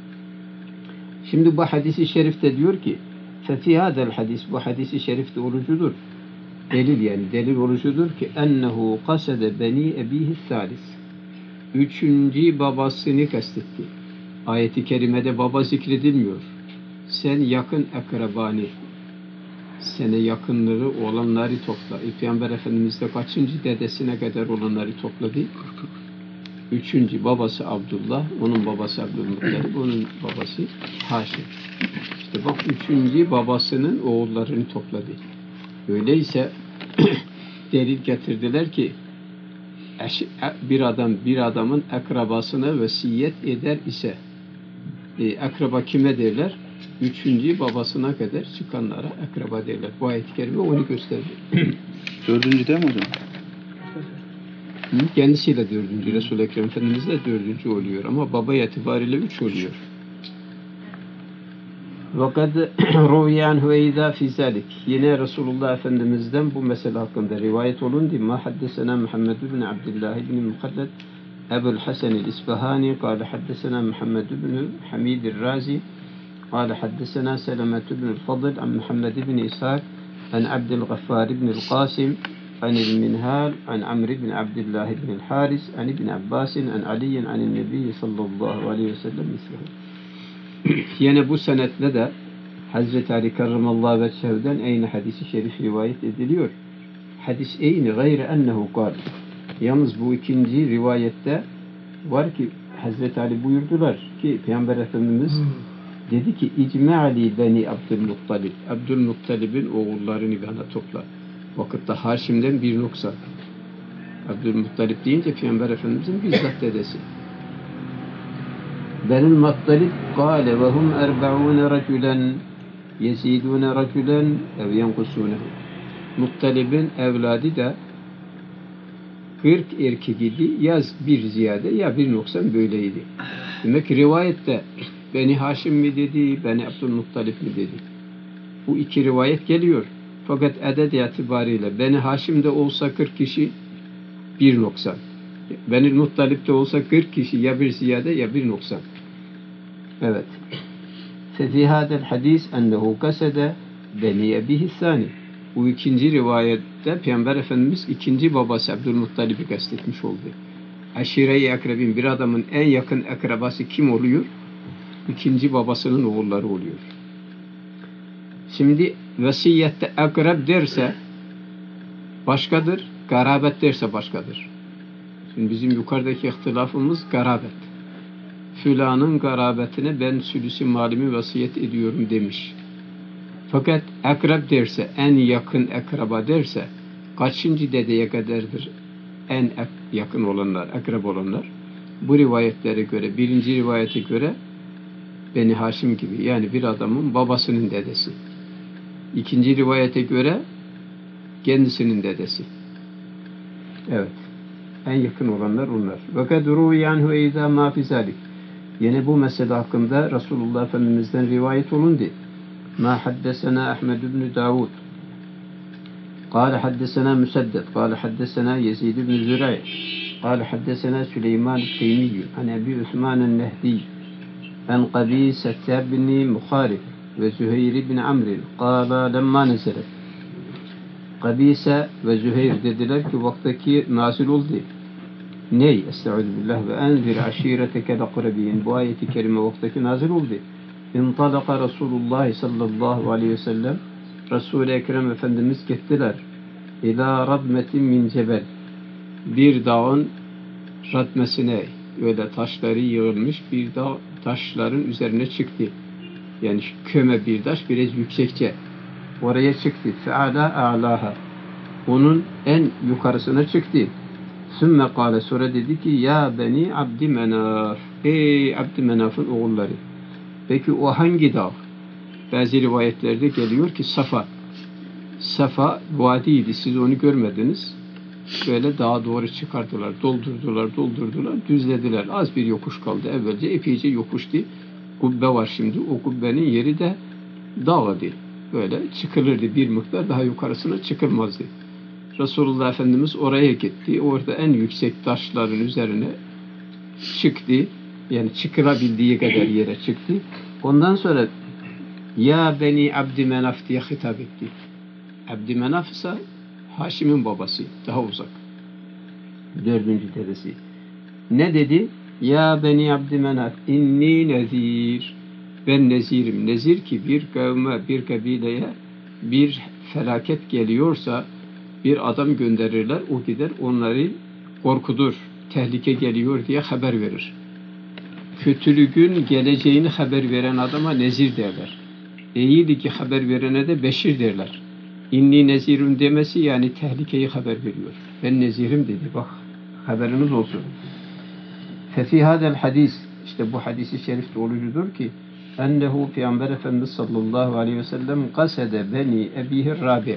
Şimdi bu hadisi şerifte diyor ki فَفِي هَذَا hadis bu hadisi şerifte orucudur. Delil yani delil orucudur ki ennehu kasede beni ebihi salis. Üçüncü babasını kastetti. Ayet-i kerimede baba zikredilmiyor. Sen yakın akrabanı sene yakınları olanları topla. Peygamber Efendimiz de kaçıncı dedesine kadar olanları topladı? Üçüncü babası Abdullah, onun babası Abdülmuttalib, onun babası Haşim. İşte bak üçüncü babasının oğullarını topladı. Öyleyse delil getirdiler ki bir adam bir adamın akrabasına vesiyet eder ise e, akraba kime derler? Üçüncü babasına kadar çıkanlara akraba derler. Bu ayet-i kerime onu gösterdi. Dördüncü değil mi hocam? Kendisiyle dördüncü. Resul-i Ekrem Efendimiz de dördüncü oluyor. Ama baba itibariyle üç oluyor. وَقَدْ رُوِيَ عَنْهُ اَيْذَا فِي ذَلِكِ Yine Resulullah Efendimiz'den bu mesele hakkında rivayet olundu. مَا حَدَّسَنَا مُحَمَّدُ بْنِ عَبْدِ اللّٰهِ بْنِ مُخَلَّدٍ أبو الحسن الإصبهاني قال حدثنا محمد بن حميد الرازي قال حدثنا سلمة بن الفضل عن محمد بن إسحاق عن عبد الغفار بن القاسم عن المنهال عن عمرو بن عبد الله بن الحارث عن ابن عباس عن علي عن النبي صلى الله عليه وسلم مثله. Yine bu senetle de Hazreti Ali karramallahu vechhehü'den aynı hadisi şerif rivayet ediliyor. Hadis eyni gayre ennehu kal. Yalnız bu ikinci rivayette var ki Hazreti Ali buyurdular ki Peygamber Efendimiz dedi ki İcme'ali beni Abdülmuttalib. Abdülmuttalib'in oğullarını bana topla. Vakitte Haşim'den bir noksan. Abdülmuttalib deyince Peygamber Efendimiz'in bizzat dedesi. Benül Muttalib kâle ve hum erba'ûne racülen yezîdûne racülen ev yenkusûnehu. Muttalib'in evladı da kırk erkek idi. Ya bir ziyade ya bir noksan böyleydi. Demek ki rivayette Beni Haşim mi dedi, Beni Abdülmuttalib mi dedi. Bu iki rivayet geliyor. Fakat adet itibariyle Beni Haşim'de olsa kırk kişi bir noksan. Beni Muttalib'de olsa kırk kişi ya bir ziyade ya bir noksan. Evet. Fefi hadel hadis ennehu kasede Beni Ebihi Sani. Bu ikinci rivayette Peygamber Efendimiz ikinci babası Abdülmuttalib'i kastetmiş oldu. Aşire-i akrebin bir adamın en yakın akrabası kim oluyor? İkinci babasının oğulları oluyor. Şimdi vesiyette akrab derse başkadır, garabet derse başkadır. Şimdi bizim yukarıdaki ihtilafımız garabet. Filanın garabetine ben sülüsü malimi vasiyet ediyorum demiş. Fakat akrab derse, en yakın akraba derse, kaçıncı dedeye kadardır en yakın olanlar, akrab olanlar? Bu rivayetlere göre, birinci rivayete göre Beni Haşim gibi, yani bir adamın babasının dedesi. İkinci rivayete göre kendisinin dedesi. Evet. En yakın olanlar onlar. وَقَدْ رُوِيَنْهُ اَيْذَا مَا فِي ذَلِكِ. Yine bu mesele hakkında Resulullah Efendimiz'den rivayet olundu. مَا حَدَّسَنَا أَحْمَدُ بْنُ دَاوُدْ قال حدثنا مسدد قال حدثنا يزيد بن زريع قال حدثنا سليمان التيمي عن أبي عثمان النهدي عن قبيسة بن مخارف وزهير بن عمرو قال لما نزلت Kabise ve Züheyr dediler ki vaktaki nazil oldu. Ney? Estağfirullah ve enzir aşiretekel akrabin. Bu ayeti kerime vaktaki nazil oldu. İntalaka Resulullah sallallahu aleyhi ve sellem Resul-i Ekrem Efendimiz gittiler. İlâ radmetin min cebel. Bir dağın radmesine, öyle taşları yığılmış bir dağ taşların üzerine çıktı. Yani köme bir taş biraz yüksekçe. Oraya çıktı. Feala a'laha. Onun en yukarısına çıktı. Sümme kâle sonra dedi ki ya beni Abdümenaf. Ey Abdümenaf'ın oğulları. Peki o hangi dağ? Bazı rivayetlerde geliyor ki Safa. Safa vadiydi. Siz onu görmediniz. Böyle dağa doğru çıkardılar. Doldurdular, doldurdular. Düzlediler. Az bir yokuş kaldı. Evvelce epeyce yokuştu. Kubbe var şimdi. O kubbenin yeri de dağ değil. Böyle çıkılırdı bir miktar, daha yukarısına çıkılmazdı. Resulullah Efendimiz oraya gitti. Orada en yüksek taşların üzerine çıktı. Yani çıkılabildiği kadar yere çıktı. Ondan sonra ya beni Abdümenaf diye hitap etti. Abdümenaf ise Haşim'in babası. Daha uzak. Dördüncü dedesi. Ne dedi? Ya beni Abdümenaf inni nezir. Ben nezirim. Nezir ki bir kavme, bir kabileye bir felaket geliyorsa bir adam gönderirler. O gider onları korkudur. Tehlike geliyor diye haber verir. Kötülüğün geleceğini haber veren adama nezir derler. İyiliği haber verene de beşir derler. İnni nezirun demesi yani tehlikeyi haber veriyor. Ben nezirim dedi. Bak haberiniz olsun. Fefi hadel hadis. İşte bu hadisi şerif doğrucudur ki ennehu Peygamber Efendimiz sallallahu aleyhi ve sellem kasede beni ebihi rabi.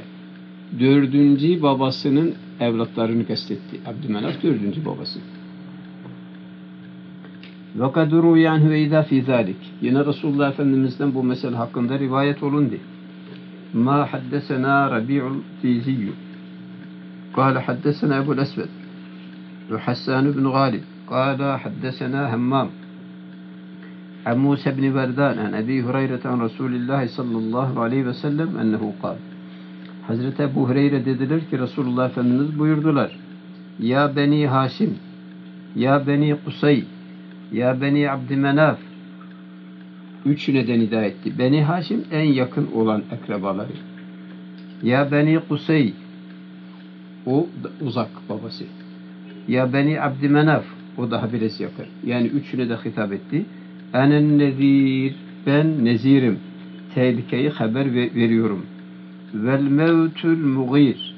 Dördüncü babasının evlatlarını kastetti. Abdümenaf dördüncü babası. Ve kadru yanhu eyda fi zalik. Yine Resulullah Efendimiz'den bu mesele hakkında rivayet olundu. Ma haddesena Rabi'ul Fiziyyu. Kâle haddesena Ebu'l Esved ve Hassan ibn Galib. قال حدثنا همام عن موسى بن بردان عن أبي هريرة عن رسول الله صلى الله عليه وسلم أنه قال Hazreti Ebu Hureyre dediler ki Resulullah Efendimiz buyurdular. Ya Beni Haşim, Ya Beni Kusay, Ya Beni Abdümenaf. Üçüne de nida etti. Beni Haşim en yakın olan akrabaları. Ya Beni Kusay, o uzak babası. Ya Beni Abdümenaf, o daha biraz yakın. Yani üçüne de hitap etti. Enen nezir, ben nezirim. Tehlikeyi haber veriyorum. Vel mevtül mugir.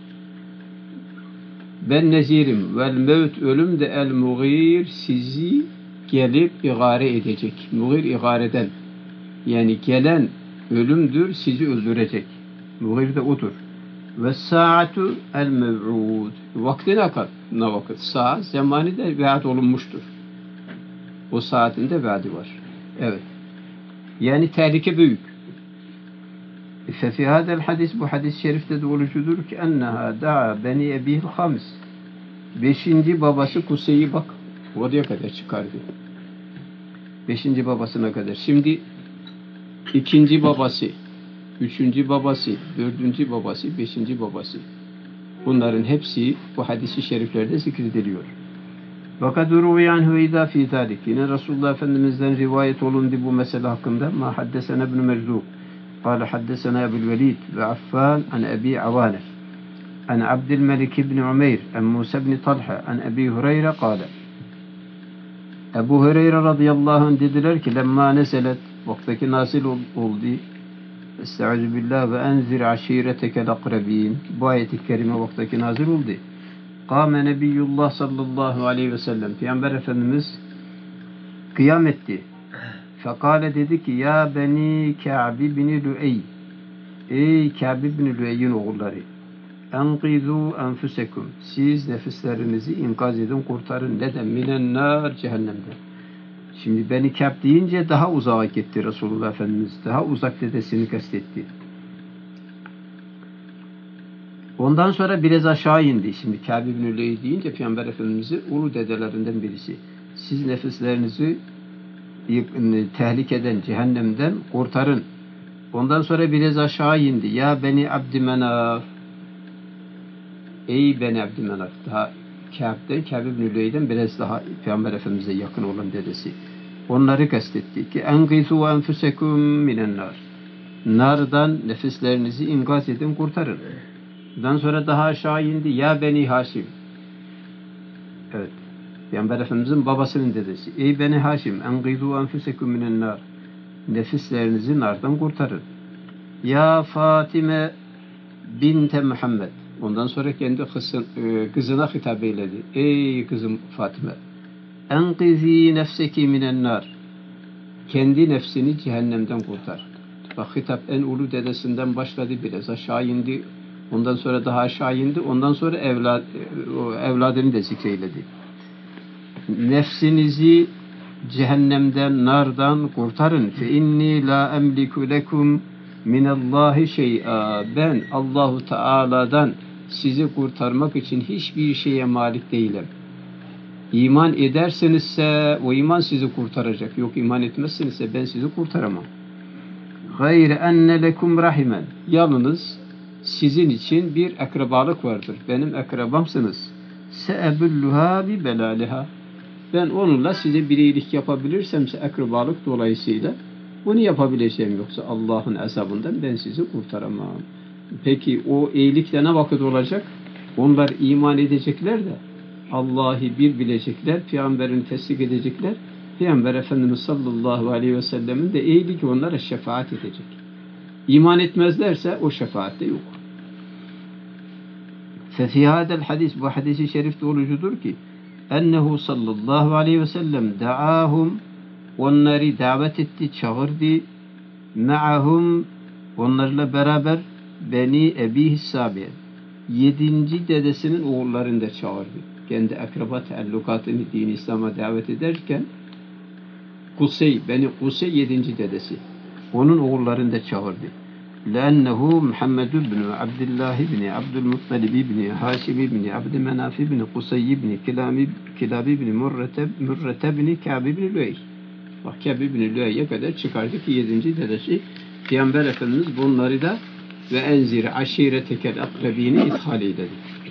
Ben nezirim. Vel mevt ölüm de el mugir sizi gelip igare edecek. Mugir igareden. Yani gelen ölümdür sizi öldürecek. Mugir de odur. Ve saatu el mev'ud. Vakti ne kadar? Ne vakit? Saat zamanı da vaat olunmuştur. O saatin de vaadi var. Evet. Yani tehlike büyük. ففي هذا الحديث bu hadis-i şerifte de olucudur ki enneha da'a beni ebihil hams. Beşinci babası Kusey'i bak oraya kadar çıkardı. Beşinci babasına kadar. Şimdi ikinci babası, üçüncü babası, dördüncü babası, beşinci babası. Bunların hepsi bu hadis-i şeriflerde zikrediliyor. Fakat ruviyan hüveyda fi talik. Yine Resulullah Efendimiz'den rivayet olundu bu mesele hakkında. Ma haddesene ibn Merzuk. قال حدثنا أبو الوليد وعفان عن أبي عوانة عن عبد الملك بن عمير عن موسى بن طلحة عن أبي هريرة قال Ebu Hureyre radıyallahu anh dediler ki lemma neselet vaktaki nazil oldu estaizu billah ve enzir aşiretekel akrabin bu ayet-i kerime vaktaki nazil oldu. Kâme nebiyyullah sallallahu aleyhi ve sellem Peygamber Efendimiz kıyam etti. Fekale dedi ki ya beni Ka'bi bin Lü'ey ey Ka'bi bin Lü'ey'in oğulları enqizu enfusekum siz nefislerinizi inkaz edin kurtarın neden minen nar cehennemden. Şimdi beni Ka'b deyince daha uzağa gitti Resulullah Efendimiz daha uzak dedesini kastetti. Ondan sonra biraz aşağı indi. Şimdi Ka'bi bin Lü'ey deyince Peygamber Efendimiz'i ulu dedelerinden birisi siz nefislerinizi tehlikeden, cehennemden kurtarın. Ondan sonra biraz aşağı indi. Ya Beni Abdümenaf ey Beni Abdümenaf daha Kâb'den, Kâb ibn Lü'ey'den biraz daha Peygamber Efendimiz'e yakın olan dedesi. Onları kastetti ki engizu enfusekum minen nar. Nardan nefislerinizi ingaz edin, kurtarın. Ondan sonra daha aşağı indi. Ya Beni Haşim. Evet. Peygamber Efendimiz'in babasının dedesi. Ey Beni Haşim, engizu enfusekum minen nar. Nefislerinizi nardan kurtarın. Ya Fatime binte Muhammed. Ondan sonra kendi kızın, kızına hitap eyledi. Ey kızım Fatime. Engizi nefseki minen nar. Kendi nefsini cehennemden kurtar. Bak hitap en ulu dedesinden başladı biraz aşağı indi. Ondan sonra daha aşağı indi. Ondan sonra evlad, evladını da zikreyledi. Nefsinizi cehennemden, nardan kurtarın. Fe inni la emliku lekum minallahi şey'a. Ben Allahu Teala'dan sizi kurtarmak için hiçbir şeye malik değilim. İman edersenizse o iman sizi kurtaracak. Yok iman etmezsenizse ben sizi kurtaramam. Gayre enne lekum rahimen. Yalnız sizin için bir akrabalık vardır. Benim akrabamsınız. Seebulluha bi belaliha. Ben onunla size bir iyilik yapabilirsemse akrabalık dolayısıyla bunu yapabileceğim yoksa Allah'ın azabından ben sizi kurtaramam. Peki o iyilikle ne vakit olacak? Onlar iman edecekler de Allah'ı bir bilecekler, Peygamberini tesdik edecekler. Peygamber Efendimiz sallallahu aleyhi ve sellemin de iyilik onlara şefaat edecek. İman etmezlerse o şefaat de yok. Fefi hadel hadis bu hadisi şerifte olucudur ki ennehu sallallahu aleyhi ve sellem da'ahum onları davet etti, çağırdı ma'ahum onlarla beraber beni ebihi sabiye yedinci dedesinin oğullarını da çağırdı. Kendi akraba teallukatını din İslam'a davet ederken Kusey, beni Kusey yedinci dedesi onun oğullarını da çağırdı. لأنه محمد بن عبد الله بن عبد المطلب بن هاشم بن عبد مناف بن قصي بن كلاب كلاب بن مرة مرة بن كعب بن لؤي. Bak Kâb ibn Lüey'e kadar çıkardı ki yedinci dedesi Peygamber Efendimiz bunları da ve enzir aşiretekel akrabini ithal eyledi.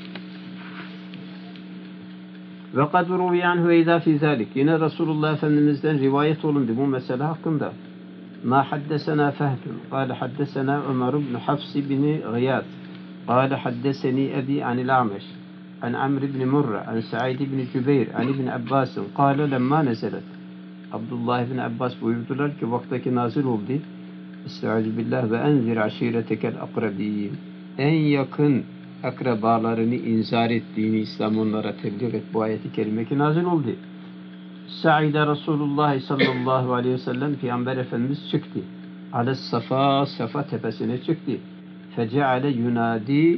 Ve kad ruvi anhu eyza fi zalik. Yine Resulullah Efendimiz'den rivayet olundu bu mesele hakkında. Ma haddesena Fehdun. Kâle haddesena Ömer ibn Hafs ibn Gıyad. Kâle haddeseni ebi anil A'meş. An Amr ibn Murra. An Sa'id ibn Cübeyr. An ibn Abbas'ın. Kâle lemma nezelet. Abdullah ibn Abbas buyurdular ki vaktaki nazil oldu. Estaizu billah ve enzir aşiretekel akrabîn. En yakın akrabalarını inzar ettiğini İslam onlara tebliğ et. Bu ayeti kerime ki nazil oldu. Sa'ide Resulullah sallallahu aleyhi ve sellem Peygamber Efendimiz çıktı. Ales safa, safa tepesine çıktı. Feceale yunadi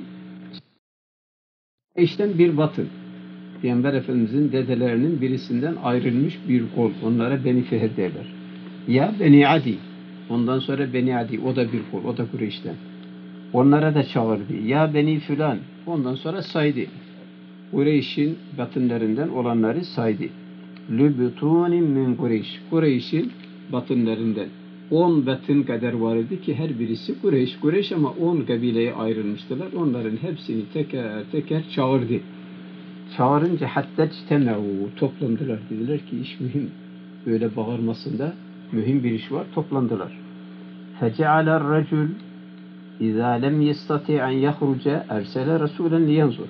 işten bir batın. Peygamber Efendimizin dedelerinin birisinden ayrılmış bir kol. Onlara Beni Fehir derler. Ya Beni Adi. Ondan sonra Beni Adi. O da bir kol. O da Kureyş'ten. Onlara da çağırdı. Ya Beni Fülan. Ondan sonra saydı. Kureyş'in batınlarından olanları saydı. Lübütunin min Kureyş. Kureyş'in batınlarından. On batın kadar vardı ki her birisi Kureyş. Kureyş ama on kabileye ayrılmıştılar. Onların hepsini teker teker çağırdı. Çağırınca hatta içteme'u toplandılar. Dediler ki iş mühim. Böyle bağırmasında mühim bir iş var. Toplandılar. Fece'aler recul İzâ lem yestati' en yahruca ersele rasûlen liyanzur.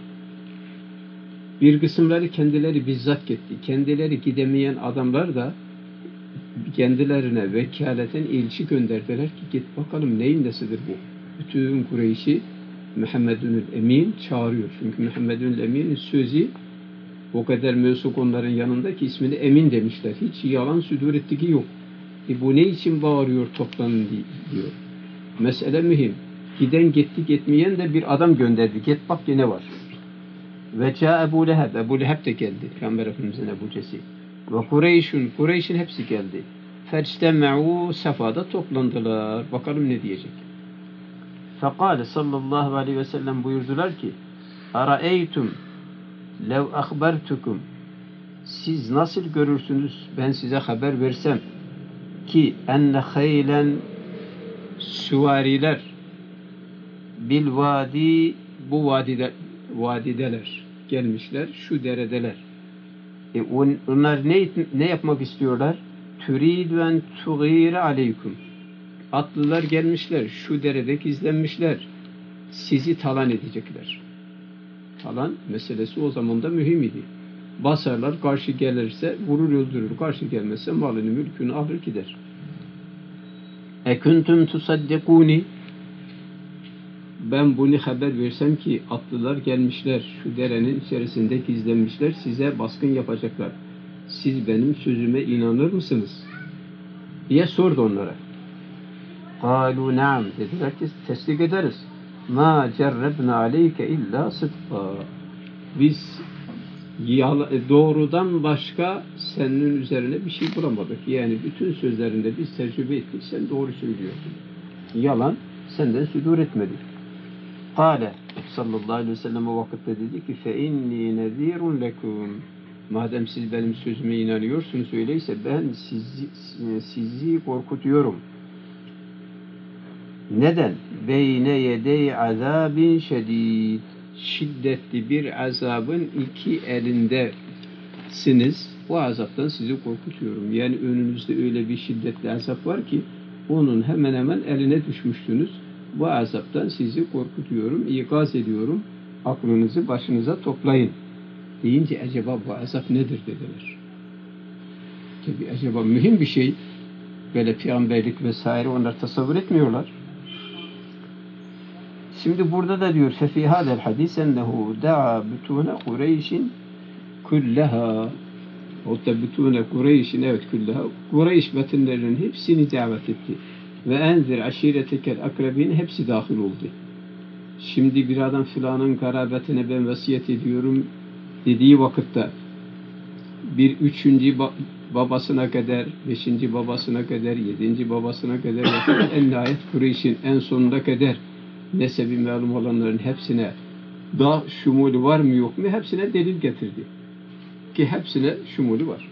Bir kısımları kendileri bizzat gitti. Kendileri gidemeyen adamlar da kendilerine vekaleten elçi gönderdiler ki git bakalım neyin nesidir bu. Bütün Kureyş'i Muhammedunul Emin çağırıyor. Çünkü Muhammedunul Emin'in sözü o kadar mevsuk onların yanında ki ismini Emin demişler. Hiç yalan südür ettiği yok. E bu ne için bağırıyor toplanın diyor. Mesele mühim. Giden gitti gitmeyen de bir adam gönderdi. Git bak yine var. Ve ca Ebu Leheb. Ebu Leheb de geldi. Peygamber Efendimiz'in Ebu'cesi. Ve Kureyş'ün. Kureyş'in hepsi geldi. Fecteme'u sefada toplandılar. Bakalım ne diyecek. Fekale sallallahu aleyhi ve sellem buyurdular ki Araeytum lev akhbertukum. Siz nasıl görürsünüz ben size haber versem ki enne haylen süvariler bil vadi bu vadide vadideler gelmişler şu deredeler. E on, onlar ne ne yapmak istiyorlar? Turidu en tughira aleykum. Atlılar gelmişler şu derede gizlenmişler. Sizi talan edecekler. Talan meselesi o zaman da mühim idi. Basarlar karşı gelirse vurur öldürür. Karşı gelmezse malını mülkünü alır gider. E kuntum tusaddikuni. Ben bunu haber versem ki atlılar gelmişler, şu derenin içerisinde gizlenmişler, size baskın yapacaklar. Siz benim sözüme inanır mısınız? Diye sordu onlara. قَالُوا نَعَمْ dediler ki tesdik ederiz. مَا جَرَّبْنَا عَلَيْكَ اِلَّا صِدْقًا. Biz doğrudan başka senin üzerine bir şey bulamadık. Yani bütün sözlerinde biz tecrübe ettik, sen doğru söylüyorsun. Yalan senden südur etmedik. Kale sallallahu aleyhi ve sellem o vakitte dedi ki fe inni nezirun lekum. Madem siz benim sözüme inanıyorsunuz öyleyse ben sizi, sizi korkutuyorum. Neden? Beyne yedey azabin şedid. Şiddetli bir azabın iki elindesiniz. O azaptan sizi korkutuyorum. Yani önünüzde öyle bir şiddetli azap var ki onun hemen hemen eline düşmüşsünüz. Bu azaptan sizi korkutuyorum, ikaz ediyorum. Aklınızı başınıza toplayın. Deyince acaba bu azap nedir dediler. Tabi acaba mühim bir şey. Böyle peygamberlik vesaire onlar tasavvur etmiyorlar. Şimdi burada da diyor فَفِي هَذَا الْحَدِيثَ اَنَّهُ دَعَى بُتُونَ قُرَيْشٍ كُلَّهَا. O da bütüne Kureyş'in evet küllaha. Kureyş batınlarının hepsini davet etti. Ve enzir aşiretekel akrabin hepsi dahil oldu. Şimdi bir adam filanın karabetine ben vasiyet ediyorum dediği vakitte bir üçüncü babasına kadar, beşinci babasına kadar, yedinci babasına kadar, en nihayet Kureyş'in en sonuna kadar nesebi malum olanların hepsine da şumulu var mı yok mu? Hepsine delil getirdi. Ki hepsine şumulu var.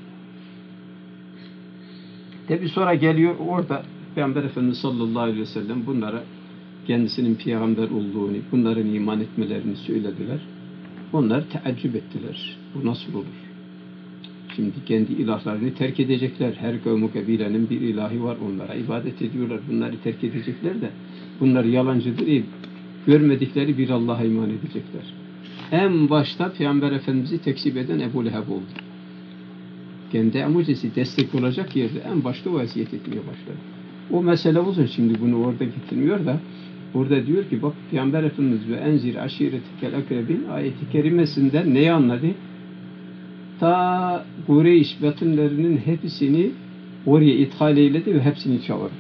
Tabi sonra geliyor orada Peygamber Efendimiz sallallahu aleyhi ve sellem bunlara kendisinin peygamber olduğunu, bunların iman etmelerini söylediler. Onlar teaccüp ettiler. Bu nasıl olur? Şimdi kendi ilahlarını terk edecekler. Her kavmu kabilenin bir ilahi var. Onlara ibadet ediyorlar. Bunları terk edecekler de bunlar yalancıdır deyip görmedikleri bir Allah'a iman edecekler. En başta Peygamber Efendimiz'i tekzip eden Ebu Leheb oldu. Kendi mucizesi destek olacak yerde en başta vaziyet etmeye başladı. O mesele uzun, şimdi bunu orada getirmiyor da burada diyor ki bak Peygamber Efendimiz ve enzir aşiretekel akrebin ayeti kerimesinden neyi anladı? Ta Kureyş batınlarının hepsini oraya ithal eyledi ve hepsini çağırdı.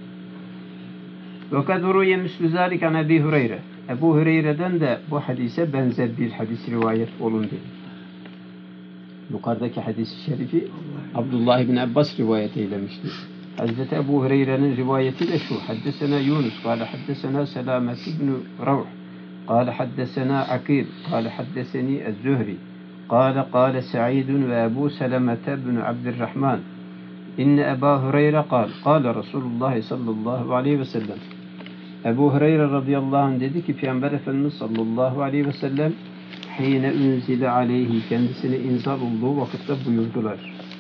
Ve kad ruye mislu zalik an Ebi Hureyre. Ebu Hureyre'den de bu hadise benzer bir hadis rivayet olundu. Yukarıdaki hadis-i şerifi Abdullah ibn Abbas rivayet eylemiştir. Hazreti Ebu Hureyre'nin rivayeti de şu. Haddesena Yunus, kâle haddesena Selamet ibn Ravh, kâle haddesena Akil, kâle haddeseni Ez-Zuhri, kâle kâle Sa'idun ve Ebu Selemete ibn Abdurrahman, inne Ebu Hureyre kâle, kâle Resulullah sallallahu aleyhi ve sellem. Ebu Hureyre radıyallahu anh dedi ki Peygamber Efendimiz sallallahu aleyhi ve sellem hine unzile aleyhi, kendisine inzal olduğu vakitte buyurdular.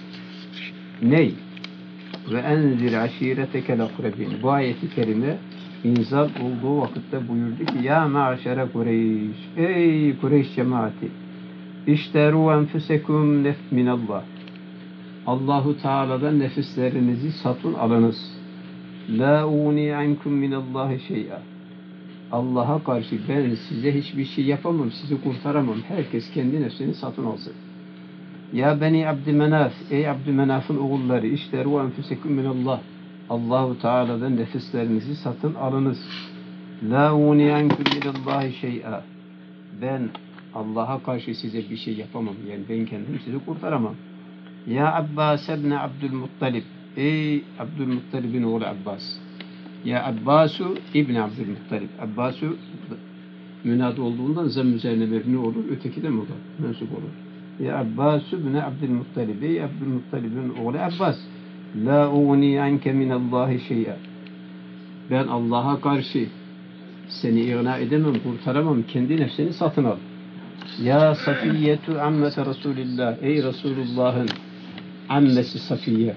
Ney? Ve enzir aşiretekel akrebin. Bu ayeti kerime inzal olduğu vakitte buyurdu ki ya ma'şere Kureyş, ey Kureyş cemaati, işteru enfusekum nef minallah. Allahu Teala'dan nefislerinizi satın alınız. La uni ankum minallahi şey'a. Allah'a karşı ben size hiçbir şey yapamam, sizi kurtaramam. Herkes kendi nefsini satın alsın. Ya beni Abdümenaf, ey Abdümenaf'ın oğulları, işteru enfusekum minallah. Allahu Teala'dan nefislerinizi satın alınız. La uni ankum minallahi şey'a. Ben Allah'a karşı size bir şey yapamam. Yani ben kendim sizi kurtaramam. Ya Abbas ibn Abdülmuttalib, ey Abdülmuttalib'in oğlu Abbas. Ya Abbasu İbn Abdülmuttalib. Abbasu münad olduğundan zamm üzerine mebni olur. Öteki de mi olur? Mensup olur. Ya Abbasu İbn Abdülmuttalib. Ey Abdülmuttalib'in oğlu Abbas. La ugni anke minallahi şey'a. Ben Allah'a karşı seni ikna edemem, kurtaramam. Kendi nefsini satın al. Ya Safiyetu ammete Resulillah. Ey Resulullah'ın ammesi Safiye.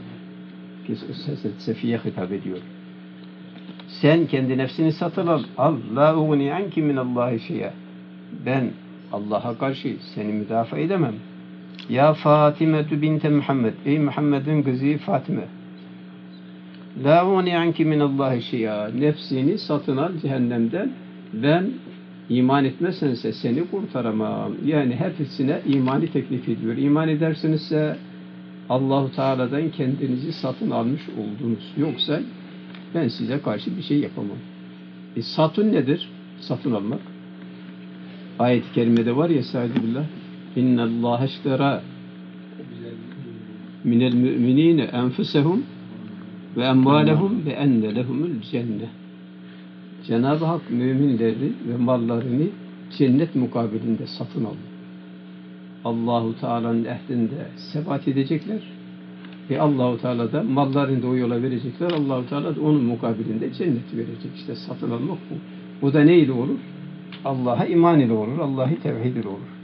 Safiye hitap ediyor. Sen kendi nefsini satın al. Al. La ugni anki minallahi şey'e. Ben Allah'a karşı seni müdafaa edemem. Ya Fatime binte Muhammed. Ey Muhammed'in kızı Fatime. La ugni anki minallahi şey'e. Nefsini satın al cehennemden. Ben iman etmezsense seni kurtaramam. Yani hepsine imanı teklif ediyor. İman edersinizse Allahu Teala'dan kendinizi satın almış oldunuz. Yoksa ben size karşı bir şey yapamam. E, satın nedir? Satın almak. Ayet-i kerimede var ya Estağfirullah. İnnallâhe iştera minel müminîne enfusehum ve emmâlehum ve enne lehumul cenne. Cenab-ı Hak müminleri ve mallarını cennet mukabilinde satın aldı. Allahu Teala'nın ehdinde sebat edecekler. Ve Allahu Teala da mallarını da o yola verecekler. Allahu Teala da onun mukabilinde cenneti verecek. İşte satın almak bu. Bu da neyle olur? Allah'a iman ile olur. Allah'ı tevhid ile olur.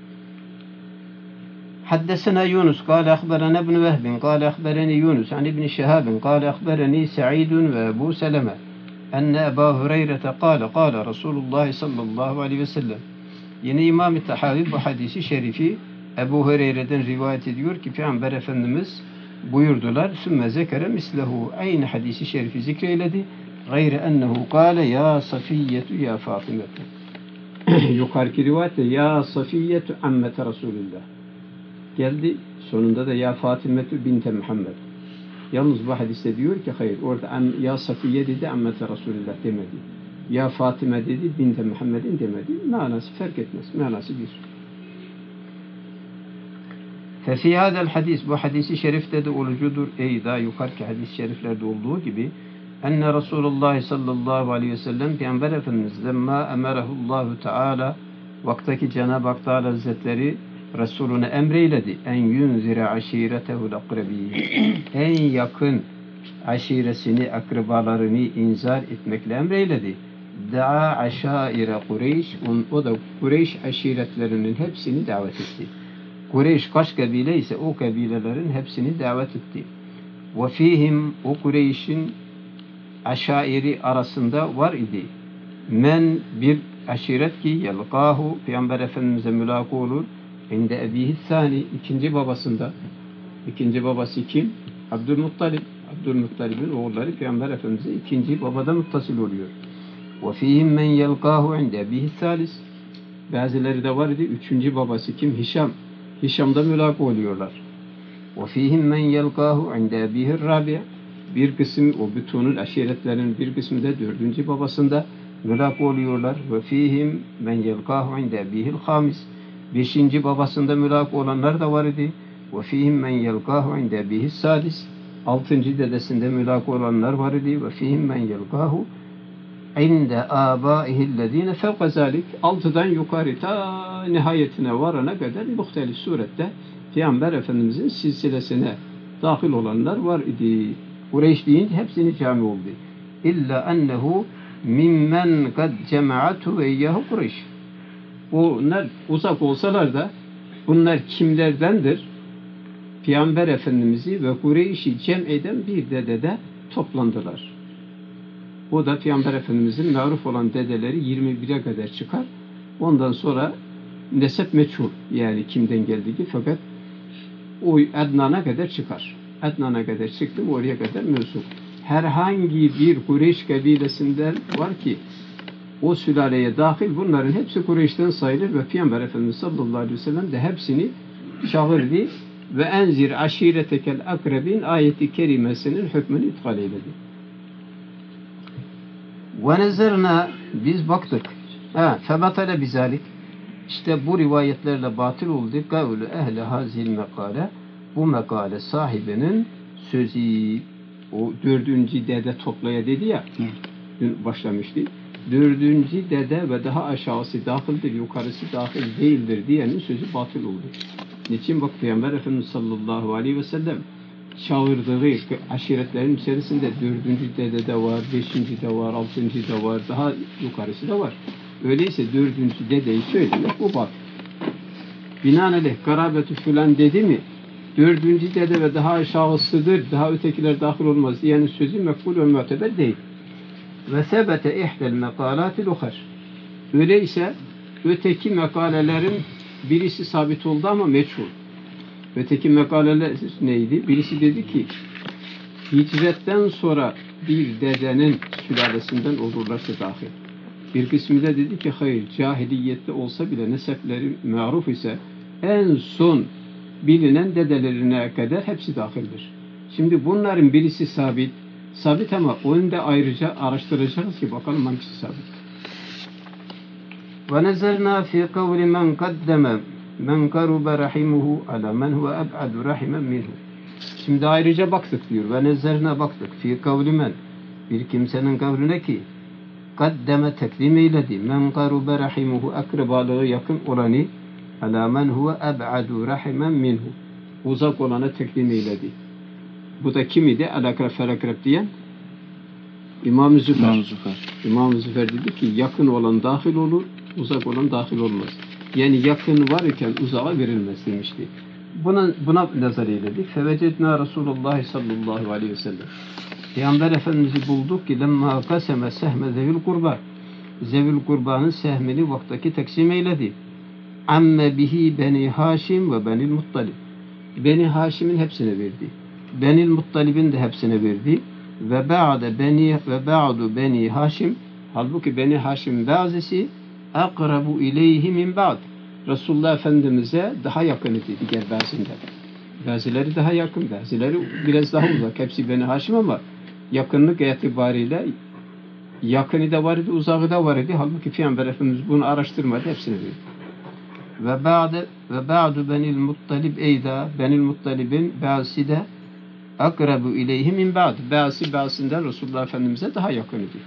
Haddesena Yunus kâle ahberene ibn Vehbin kâle ahbereni Yunus an ibn Şehabin kâle ahbereni Sa'idun ve Ebu Seleme enne Ebu Hureyre'te kâle kâle Resulullah sallallahu aleyhi ve sellem. Yine İmam-ı Tahavi bu hadisi şerifi Ebu Hureyre'den rivayet ediyor ki Peygamber Efendimiz buyurdular. Sümme zekere mislehu. Aynı hadisi şerifi zikreyledi. Gayre ennehu kâle ya Safiyyetu ya Fatimetu. Yukarıki rivayette ya Safiyyetu ammete Resulullah geldi. Sonunda da ya Fatimetu binte Muhammed. Yalnız bu hadiste diyor ki hayır. Orada ya Safiye dedi ammete Resulullah demedi. Ya Fatime dedi binte Muhammed'in demedi. Manası fark etmez. Manası bir. Fefi hadel hadis, bu hadisi şerifte de olucudur. Ey daha yukarıki hadis-i şeriflerde olduğu gibi enne Resulullah sallallahu aleyhi ve sellem Peygamber Efendimiz lemma emerahullahu teala vaktaki Cenab-ı Hak Teala Hazretleri Resulüne emreyledi. En yunzire aşiretehul akrabîn. En yakın aşiresini, akrabalarını inzar etmekle emreyledi. Da'a aşaire Kureyş. O da Kureyş aşiretlerinin hepsini davet etti. Kureyş kaç kabile ise o kabilelerin hepsini davet etti. Ve fihim, o Kureyş'in aşairi arasında var idi. Men, bir aşiret ki yelqahu, Peygamber Efendimiz'e mülaka olur. İnde ebihi sani, ikinci babasında. İkinci babası kim? Abdülmuttalib. Abdülmuttalib'in oğulları Peygamber Efendimiz'e ikinci babada muttasıl oluyor. Ve fihim men yelqahu inde ebihi salis. Bazıları da var idi. Üçüncü babası kim? Hişam. Hişam'da mülaka oluyorlar. Ve fihim men yelqahu inde ebihi rabi'. Bir kısmı, o bütünün aşiretlerin bir kısmı da dördüncü babasında mülaka oluyorlar. Ve fihim men yelqahu inde ebihil hamis. Beşinci babasında mülaka olanlar da var idi. Ve fihim men yelqahu inde ebihis sadis. Altıncı dedesinde mülaka olanlar var idi. Ve fihim men yelqahu inde âbâihillezîne fevka zâlik. Altıdan yukarı ta nihayetine varana kadar muhtelif surette Peygamber Efendimizin silsilesine dahil olanlar var idi. Kureyş deyince hepsini cami oldu. İlla ennehu mimmen kad cemaatu ve iyyahu Kureyş. Onlar uzak olsalar da bunlar kimlerdendir? Peygamber Efendimiz'i ve Kureyş'i cem eden bir dedede toplandılar. O da Peygamber Efendimiz'in maruf olan dedeleri yirmi bire kadar çıkar. Ondan sonra nesep meçhul, yani kimden geldiği, fakat o Adnan'a kadar çıkar. Adnan'a kadar çıktı, oraya kadar mensup. Herhangi bir Kureyş kabilesinden var ki o sülaleye dahil, bunların hepsi Kureyş'ten sayılır ve Peygamber Efendimiz sallallahu aleyhi ve sellem de hepsini çağırdı ve enzir aşiretekel akrabin ayeti kerimesinin hükmünü ithal eyledi. Ve nezerna, biz baktık. Ha, febatale bizalik. İşte bu rivayetlerle batıl oldu. Kavlu ehli hazil mekale. Bu mekale sahibinin sözü. O dördüncü dede toplaya dedi ya. Hı. Dün başlamıştı. Dördüncü dede ve daha aşağısı dahildir, yukarısı dahil değildir diyenin sözü batıl oldu. Niçin? Bak Peygamber Efendimiz sallallahu aleyhi ve sellem çağırdığı aşiretlerin içerisinde dördüncü dede de var, beşinci de var, altıncı da var, daha yukarısı da var. Öyleyse dördüncü dedeyi söylemek bu batıl. Binaenaleyh garabetü filan dedi mi, dördüncü dede ve daha aşağısıdır, daha ötekiler dahil olmaz diyenin sözü mekbul ve muteber değil. Ve sebete ihdel mekalatil ukhar. Öyleyse öteki mekalelerin birisi sabit oldu ama meçhul. Öteki makaleler neydi? Birisi dedi ki hicretten sonra bir dedenin sülalesinden olurlarsa dahil. Bir kısmı da dedi ki hayır, cahiliyette olsa bile nesepleri maruf ise en son bilinen dedelerine kadar hepsi dahildir. Şimdi bunların birisi sabit, sabit ama onu da ayrıca araştıracağız ki bakalım hangisi sabit. Ve nezerna fi kavli men kaddeme men karuba rahimuhu ala men huve eb'adu rahimen minhu. Şimdi ayrıca baktık diyor. Ve nezerine baktık. Fi kavli men, bir kimsenin kavline ki kaddeme tekdim eyledi. Men karuba rahimuhu, akrabalığı yakın olanı, ala men huve eb'adu rahimen minhu, uzak olana tekdim eyledi. Bu da kim idi? Al-akrab fel-akrab diyen İmam-ı Züfer. İmam-ı Züfer. İmam-ı Züfer dedi ki yakın olan dahil olur, uzak olan dahil olmaz. Yani yakın varken uzağa verilmez demişti. Buna, buna nazar eyledik. Fevecedna Resulullah sallallahu aleyhi ve sellem. Peygamber Efendimiz'i bulduk ki lemma kaseme sehme zevil kurba. Zevil kurbanın sehmini vaktaki taksim eyledi. Amme bihi beni Haşim ve benil Muttalib. Beni Haşim'in hepsine verdi. Benil Muttalib'in de hepsine verdi. Ve ba'de beni ve ba'du beni Haşim. Halbuki beni Haşim bazısı akrabu ileyhi min ba'd. Resulullah Efendimiz'e daha yakın idi diğer bazıları. Bazıları daha yakın, bazıları biraz daha uzak. Hepsi Beni Haşim ama yakınlık itibariyle yakını da var idi, uzağı da var idi. Halbuki Peygamber Efendimiz bunu araştırmadı, hepsini verdi. ve ba'de ve ba'du benil muttalib eyda benil muttalibin bazısı da akrabu ileyhi min ba'd. Bazısı bazısından Resulullah Efendimiz'e daha yakın idi.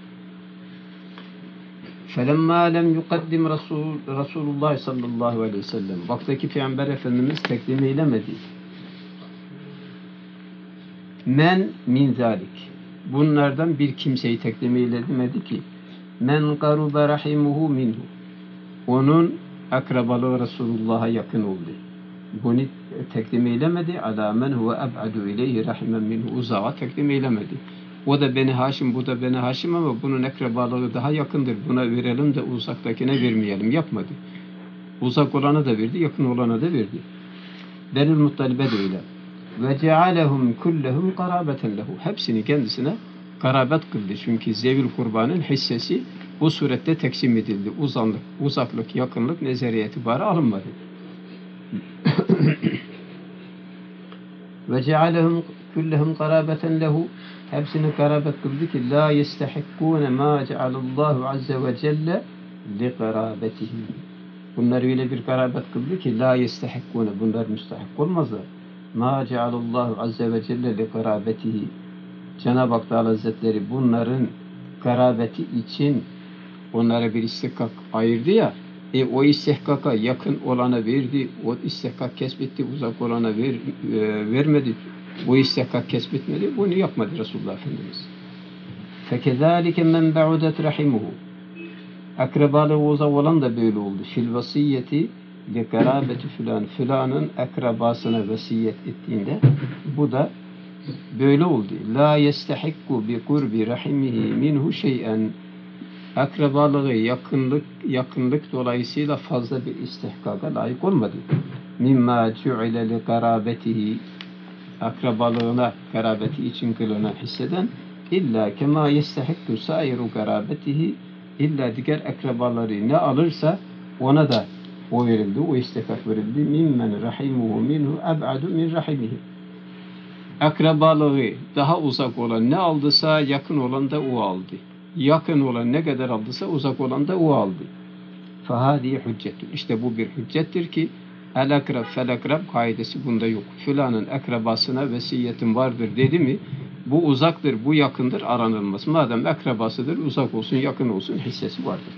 Felemma lem yukaddim Resul Resulullah sallallahu aleyhi ve sellem. Vaktaki Peygamber Efendimiz tekdim eylemedi. Men min zalik. Bunlardan bir kimseyi tekdim eylemedi ki men karuba rahimuhu minhu. Onun akrabalığı Resulullah'a yakın oldu. Bunu tekdim eylemedi. Ala men huve eb'adu ileyhi rahimen minhu. Uzağa tekdim eylemedi. O da Beni Haşim, bu da Beni Haşim ama bunun akrabalığı daha yakındır. Buna verelim de uzaktakine vermeyelim. Yapmadı. Uzak olana da verdi, yakın olana da verdi. Benül Muttalib'e de öyle. Ve cealehum kullehum karabeten lehu. Hepsini kendisine karabet kıldı. Çünkü zevil kurbanın hissesi bu surette teksim edildi. Uzanlık, uzaklık, yakınlık nezariye itibarı alınmadı. Ve cealehum kullehum karabeten lehu. Hepsini karabet kıldı ki la yestehikkûne mâ cealallahu azze ve celle li karabetihi. Bunlar öyle bir karabet kıldı ki la yestehikkûne. Bunlar müstahik olmazlar. Mâ cealallahu azze ve celle li karabetihi. Cenab-ı Hak Teala Hazretleri bunların karabeti için onlara bir istihkak ayırdı ya, e, o istihkaka yakın olana verdi, o istihkak kesbetti, uzak olana ver, e, vermedi, o istihkak kesbetmedi, bunu yapmadı Resulullah Efendimiz. فَكَذَٰلِكَ مَنْ بَعُدَتْ رَحِمُهُ. Akrabalığı uzak olan da böyle oldu. Fil vasiyeti li karabeti filan, filanın akrabasına vasiyet ettiğinde bu da böyle oldu. La yestahikku bi kurbi rahimihi minhu şey'en. Akrabalığı yakınlık yakınlık dolayısıyla fazla bir istihkaka layık olmadı. Mimma cu'ile li karabetihi. Akrabalığına karabeti için kılınan hisseden illa kema yestahikku sairu karabetihi. İlla diğer akrabaları ne alırsa ona da o verildi, o istihkak verildi. Mimmen rahimuhu minhu eb'adu min rahimihi. Akrabalığı daha uzak olan ne aldıysa yakın olan da o aldı. Yakın olan ne kadar aldıysa uzak olan da o aldı. Fahadi hüccetun. İşte bu bir hüccettir ki el akrab fel akrab kaidesi bunda yok. Filanın akrabasına vesiyetin vardır dedi mi bu uzaktır, bu yakındır aranılmaz. Madem akrabasıdır, uzak olsun, yakın olsun hissesi vardır.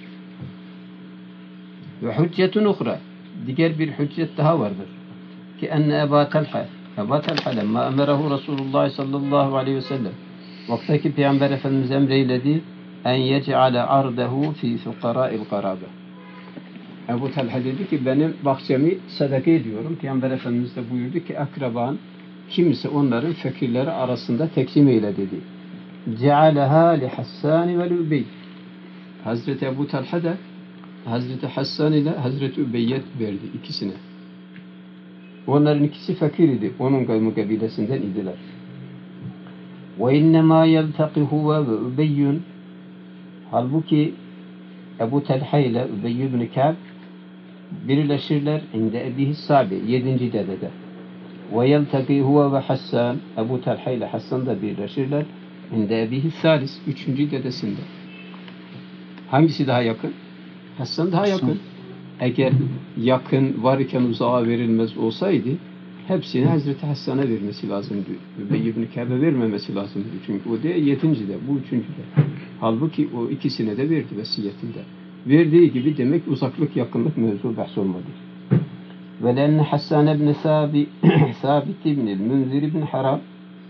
Ve hüccetun uhra. Diğer bir hüccet daha vardır. Ki enne Ebu Talha Ebu Talha lemma emerahu Resulullah sallallahu aleyhi ve sellem. Vaktaki Peygamber Efendimiz emreyledi en yec'ale ardehu fi fukara'il karabe. Ebu Talha dedi ki benim bahçemi sadaka ediyorum. Peygamber Efendimiz de buyurdu ki akraban kimse onların fakirleri arasında teksim eyle dedi. Cealeha li Hassan ve Übey. Hazreti Ebu Talha da Hazreti Hassan ile Hazreti Übey'e verdi ikisine. Onların ikisi fakir idi. Onun kabilesinden idiler. Ve innemâ yelteqihu ve Übeyyun. Halbuki Ebu Talha ile Übey ibn Kâb birleşirler inde Ebihi Sabi yedinci dedede. Ve yelteqihu ve Hassan. Ebu Talha ile Hassan da birleşirler inde Ebihi Salis üçüncü dedesinde. Hangisi daha yakın? Hassan daha yakın. Hassan. Eğer yakın varken uzağa verilmez olsaydı hepsini Hazreti Hassan'a vermesi lazımdı. Übey ibn Kâb'e vermemesi lazımdı. Çünkü o da yedinci de, bu üçüncü de. Halbuki o ikisine de verdi vesiyetinde. Verdiği gibi demek uzaklık yakınlık mevzu bahs olmadı. Ve lenne Hassan ibn Sabit Sabit ibn Münzir ibn Haram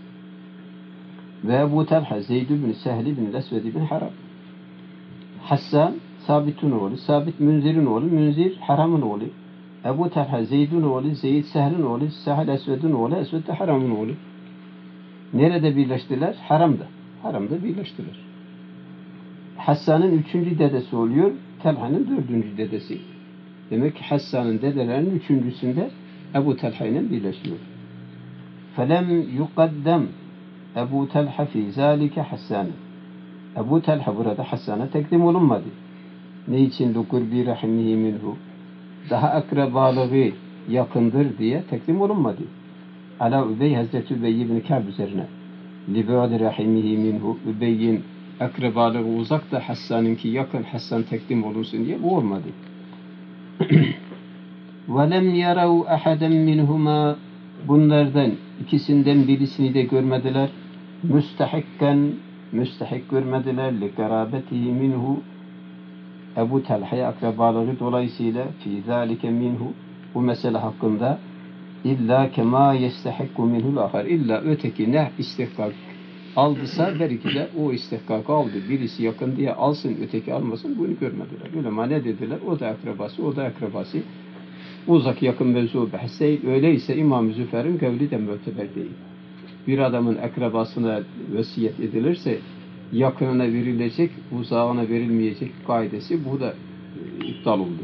ve Ebu Talha Zeyd ibn Sehl ibn Esved ibn Haram. Hassan Sabit'in oğlu, Sabit Münzir'in oğlu, Münzir Haram'ın oğlu. Ebu Talha Zeyd'in oğlu, Zeyd Sehl'in oğlu, Sehl Esved'in oğlu, Esved de Haram'ın oğlu. Nerede birleştiler? Haram'da. Haram'da birleştiler. Hassan'ın üçüncü dedesi oluyor, Talha'nın dördüncü dedesi. Demek ki Hassan'ın dedelerinin üçüncüsünde Ebu Talha ile birleşiyor. Felem yukaddem Ebu Talha fi zâlike Hassan'ın. Ebu Talha burada Hassan'a tekdim olunmadı. Ne için lukur bir rahimihi minhu? Daha akrabalığı yakındır diye tekdim olunmadı. Ala Übey Hazreti Übey ibn Kâb üzerine. Li bu'd rahimihi minhu. Übey'in akrabalığı uzak da Hassan'ınki yakın, Hassan tekdim olunsun diye bu olmadı. وَلَمْ يَرَوْا أَحَدًا مِنْهُمَا Bunlardan ikisinden birisini de görmediler. Müstehikken müstehik görmediler. لِقَرَابَتِهِ minhu Ebu Talha'ya akrabalığı dolayısıyla fi zâlike minhu bu mesele hakkında illa kema yestehikku minhul ahar illa öteki ne istihkak aldıysa belki de o istihkakı aldı. Birisi yakın diye alsın, öteki almasın, bunu görmediler. Ulema ne dediler? O da akrabası, o da akrabası. Uzak yakın mevzu bahs değil. Öyleyse İmam Züfer'in kavli de müteber değil. Bir adamın akrabasına vesiyet edilirse yakınına verilecek, uzağına verilmeyecek kaidesi bu da iptal oldu.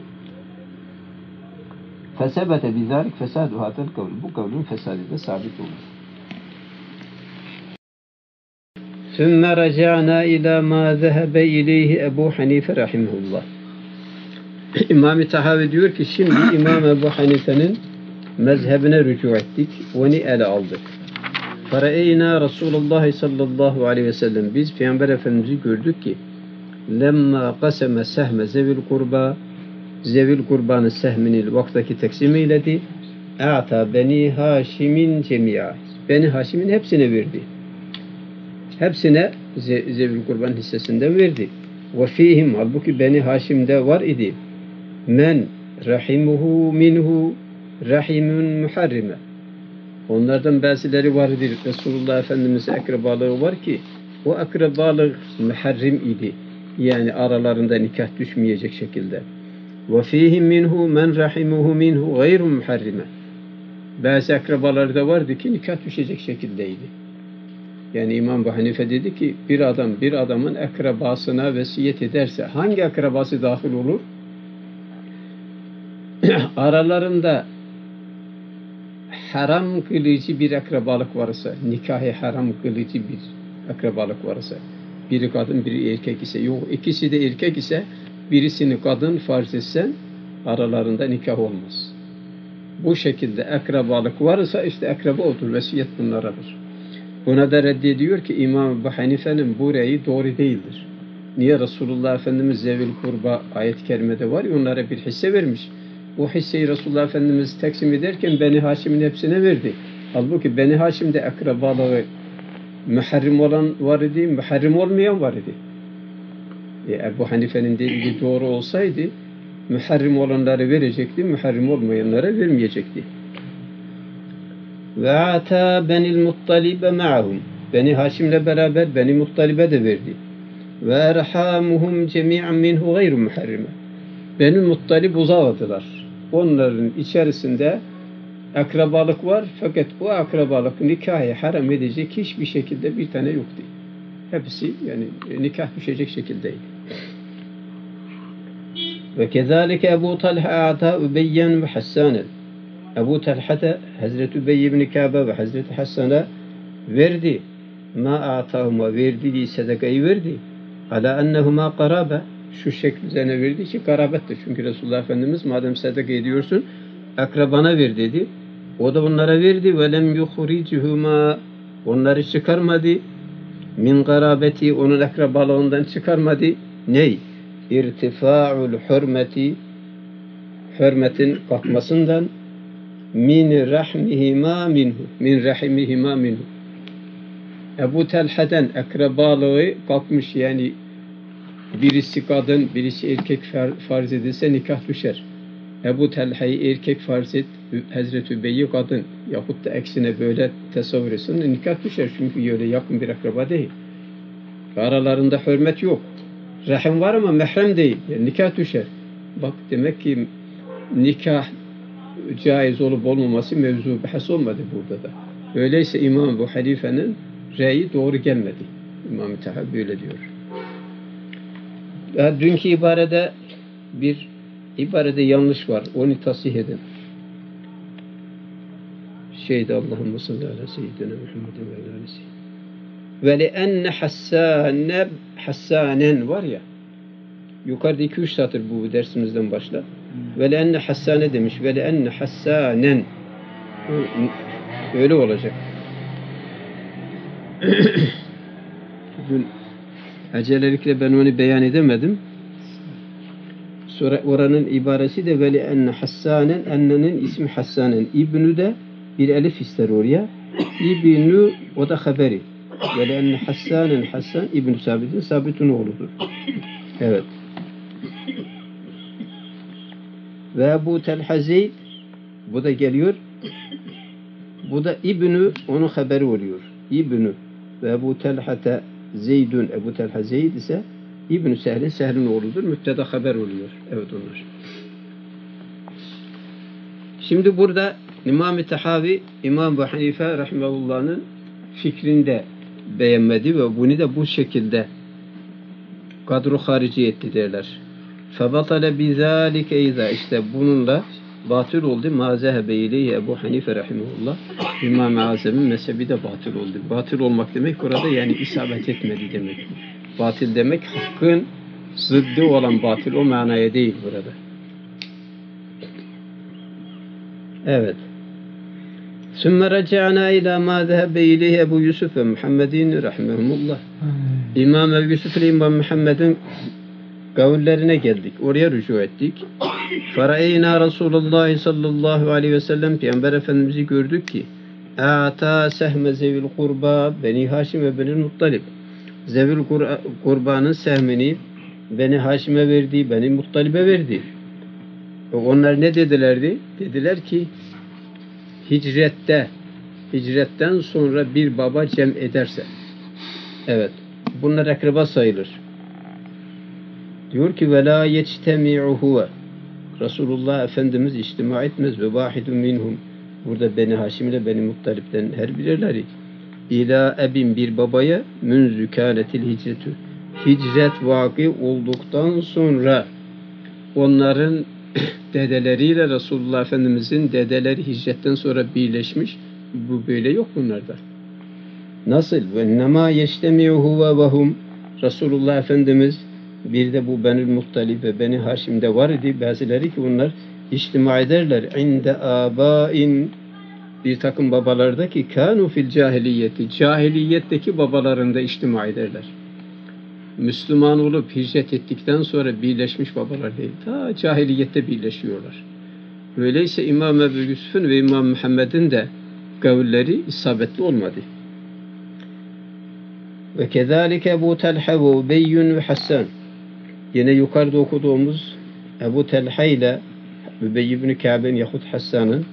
Fesebete bizalik fesadu hadel kavli. Bu kavlin fesadı da sabit oldu. Sümme raca'na ila ma zehebe ileyhi Ebu Hanife rahimahullah. İmam-ı Tahavi diyor ki şimdi İmam Ebu Hanife'nin mezhebine rücu ettik. Onu ele aldık. Fara'eyna Resulullah sallallahu aleyhi ve sellem biz Peygamber Efendimiz'i gördük ki lemma kaseme sehme zevil kurba zevil kurbanı sehmini vaktaki taksim eyledi. A'ta beni Haşim'in cemi'a. Beni Haşim'in hepsine verdi. Hepsine zevil kurban hissesinden verdi. Ve fihim halbuki beni Haşim'de var idi. Men rahimuhu minhu rahimun muharrime. Onlardan bazıları vardır. Resulullah Efendimiz'e akrabalığı var ki o akrabalık muharrim idi. Yani aralarında nikah düşmeyecek şekilde. Ve fihim minhu men rahimuhu minhu gayru muharrime. Bazı akrabaları da vardı ki nikah düşecek şekildeydi. Yani İmam Ebu Hanife dedi ki bir adam bir adamın akrabasına vesiyet ederse hangi akrabası dahil olur? Aralarında haram kılıcı bir akrabalık varsa, nikahı haram kılıcı bir akrabalık varsa, biri kadın biri erkek ise, yok ikisi de erkek ise birisini kadın farz etsen aralarında nikah olmaz. Bu şekilde akrabalık varsa işte akraba odur, vesiyet bunlaradır. Buna da reddediyor ki İmam Ebu Hanife'nin bu reyi doğru değildir. Niye? Resulullah Efendimiz zevil kurba ayet-i kerimede var ya onlara bir hisse vermiş. O hisseyi Resulullah Efendimiz taksim ederken Beni Haşim'in hepsine verdi. Halbuki Beni Haşim'de akrabalığı muharrim olan var idi, muharrim olmayan var idi. E, Ebu Hanife'nin dediği doğru olsaydı muharrim olanları verecekti, muharrim olmayanlara vermeyecekti. Ve ata benil muttalibe ma'hum. Beni Haşim'le beraber Beni Muttalib'e de verdi. Ve erhamuhum cemi'an minhu gayru muharrime. Beni Muttalib uzağıdılar. Onların içerisinde akrabalık var fakat o akrabalık nikahı haram edecek hiçbir şekilde bir tane yoktu. Hepsi yani nikah düşecek şekildeydi. Ve kezalike Ebu Talha ata Übeyyen ve Hassanen. Ebu Talha da Hazreti Übey ibn Kâbe ve Hazreti Hassan'a verdi. Ma atahuma verdiği sadakayı verdi. Ala ennehuma karabe. Şu şekil üzerine verdi ki karabettir. Çünkü Resulullah Efendimiz madem sadaka ediyorsun akrabana ver dedi. O da onlara verdi. Ve lem yuhricuhuma onları çıkarmadı. Min karabeti onun akrabalığından çıkarmadı. Ney? İrtifa'ul hürmeti hürmetin kalkmasından min rahmihima minhu min rahimihima minhu. Ebu Talha'dan akrabalığı kalkmış yani birisi kadın, birisi erkek farz edilse nikah düşer. Ebu Talha'yı erkek farz et, Hazreti Übey'i kadın yahut da aksine böyle tasavvur etsin, nikah düşer. Çünkü öyle yakın bir akraba değil. Aralarında hürmet yok. Rahim var ama mehrem değil. Yani nikah düşer. Bak demek ki nikah caiz olup olmaması mevzu bahs olmadı burada da. Öyleyse İmam Ebu Hanife'nin reyi doğru gelmedi. İmam-ı Tahavi böyle diyor. Ya, dünkü ibarede bir ibarede yanlış var. Onu tasih edin. Şeyde Allahümme salli ala seyyidina Muhammedin ve ala aleyhi. Ve li'enne hassane hassanen var ya yukarıda iki üç satır bu dersimizden başla. Ve li'enne hassane demiş. Ve li'enne hassanen öyle olacak. Bugün acelelikle ben onu beyan edemedim. Sonra oranın ibaresi de veli enne Hassanen, ennenin ismi Hassanen. İbnü de bir elif ister oraya. İbnü o da haberi. Veli enne Hassanen, Hassan İbnü Sabit'in Sabit'in oğludur. Evet. Ve Ebu Talha Zeyd, bu da geliyor. Bu da İbnü, onun haberi oluyor. İbnü ve Ebu Talha Zeydün, Ebu Talha Zeyd ise İbn-i Sehl'in Sehl'in oğludur. Müpteda haber oluyor. Evet onlar. Şimdi burada İmam-ı Tahavi, İmam Ebu Hanife rahimehullah'ın fikrinde beğenmedi ve bunu da bu şekilde kadro harici etti derler. فَبَطَلَ بِذَٰلِكَ اِذَا İşte bununla batıl oldu. مَا زَهَبَ اِلَيْهِ Ebu Hanife rahimehullah. İmam-ı Azam'ın mezhebi de batıl oldu. Batıl olmak demek orada yani isabet etmedi demek. Batıl demek hakkın zıddı olan batıl, o manaya değil burada. Evet. Sümme reca'na ila ma zehebe ileyhi Ebu Yusuf ve Muhammedin rahimehumullah. İmam Ebu Yusuf ile İmam Muhammed'in kavullerine geldik. Oraya rücu ettik. Fara'eyna Resulullah sallallahu aleyhi ve sellem Peygamber Efendimiz'i gördük ki a'ta sehme zevil kurba Beni Haşim ve Beni Muttalib. Zevil kurbanın sehmini Beni Haşim'e verdi, Beni Muttalib'e verdi. Onlar ne dedilerdi? Dediler ki hicrette hicretten sonra bir baba cem ederse, evet, bunlar akraba sayılır. Diyor ki ve la yectemi'u huve, Resulullah Efendimiz içtima etmez ve vahidun minhum, burada Beni Haşim ile Beni Muttalib'den her birleri İlâ ebin bir babaya münzü kânetil hicretü, hicret vaki olduktan sonra onların dedeleriyle Resulullah Efendimizin dedeleri hicretten sonra birleşmiş. Bu böyle yok bunlarda. Nasıl? Ve nemâ yeştemi'u huve ve hum, Resulullah Efendimiz bir de bu Beni Muttalib ve Beni Haşim'de var idi. Bazıları ki bunlar içtima ederler. İnde âbâin, bir takım babalarda ki kânû fil cahiliyeti, cahiliyetteki babalarında içtima ederler. Müslüman olup hicret ettikten sonra birleşmiş babalar değil. Ta cahiliyette birleşiyorlar. Öyleyse İmam Ebu Yusuf'un ve İmam Muhammed'in de kavulleri isabetli olmadı. Ve kezalike Ebu Talha ve Ubeyyun ve Hassan. Yine yukarıda okuduğumuz Ebu Talha ile Übey ibn Kâb'in yahut Hassan'ın,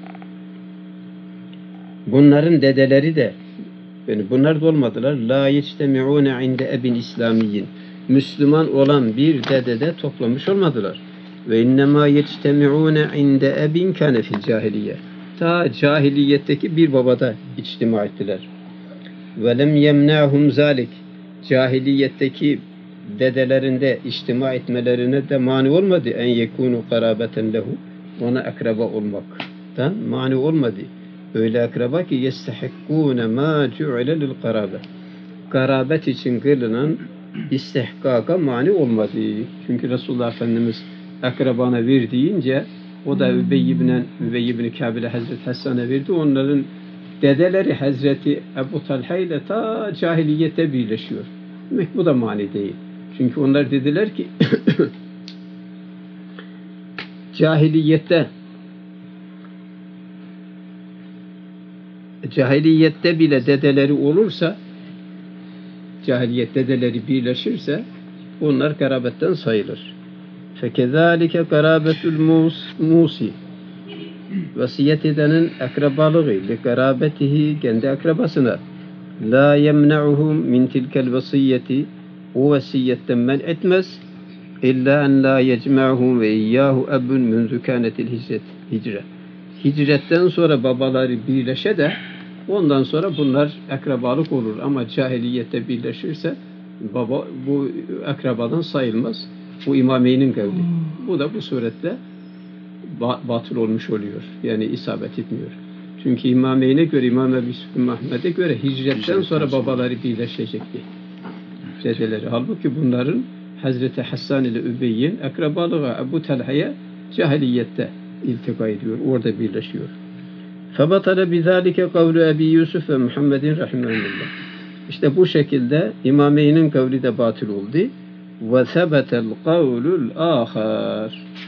bunların dedeleri de yani bunlar da olmadılar. La yectemi'ûne inde ebin İslamiyyin. Müslüman olan bir dedede toplamış olmadılar. Ve innemâ yectemi'ûne inde ebin kâne fil cahiliye. Ta cahiliyetteki bir babada içtima ettiler. Ve lem yemna'hum zâlik. Cahiliyetteki dedelerinde içtima etmelerine de mani olmadı. En yekûnu karâbeten lehu. Ona akraba olmaktan mani olmadı. Öyle akraba ki yestehikkûne mâ cu'ile lil karabe. Karabet için kılınan istihkaka mani olmadı. Çünkü Resulullah Efendimiz akrabana ver deyince o da Übey ibn Übey ibn Kâb ile Hazreti Hasan'a verdi. Onların dedeleri Hazreti Ebu Talha ile ta cahiliyete birleşiyor. Demek bu da mani değil. Çünkü onlar dediler ki cahiliyette cahiliyette bile dedeleri olursa, cahiliyet dedeleri birleşirse onlar karabetten sayılır. Fekezalike karabetul musi, vasiyet edenin akrabalığı li karabetihi, kendi akrabasına, la yemna'uhum min tilkel vasiyeti, o vasiyetten men etmez illa en la yecma'uhum ve iyyahu ebun münzü kânetil hicret hicre. Hicretten sonra babaları birleşe de ondan sonra bunlar akrabalık olur ama cahiliyette birleşirse baba bu akrabadan sayılmaz. Bu İmameyn'in kavli. Bu da bu suretle batıl olmuş oluyor. Yani isabet etmiyor. Çünkü İmameyn'e göre, İmam Ebu Yusuf Muhammed'e göre hicretten sonra babaları birleşecekti. Dedeleri. Halbuki bunların Hazreti Hassan ile Übey'in akrabalığı Ebu Talha'ya cahiliyette iltika ediyor. Orada birleşiyor. فَبَطَلَ بِذَٰلِكَ قَوْلُ Ebi Yusuf ve Muhammedin rahimahullah. İşte bu şekilde İmameyn'in kavli de batıl oldu. وَثَبَتَ الْقَوْلُ الْآخَرِ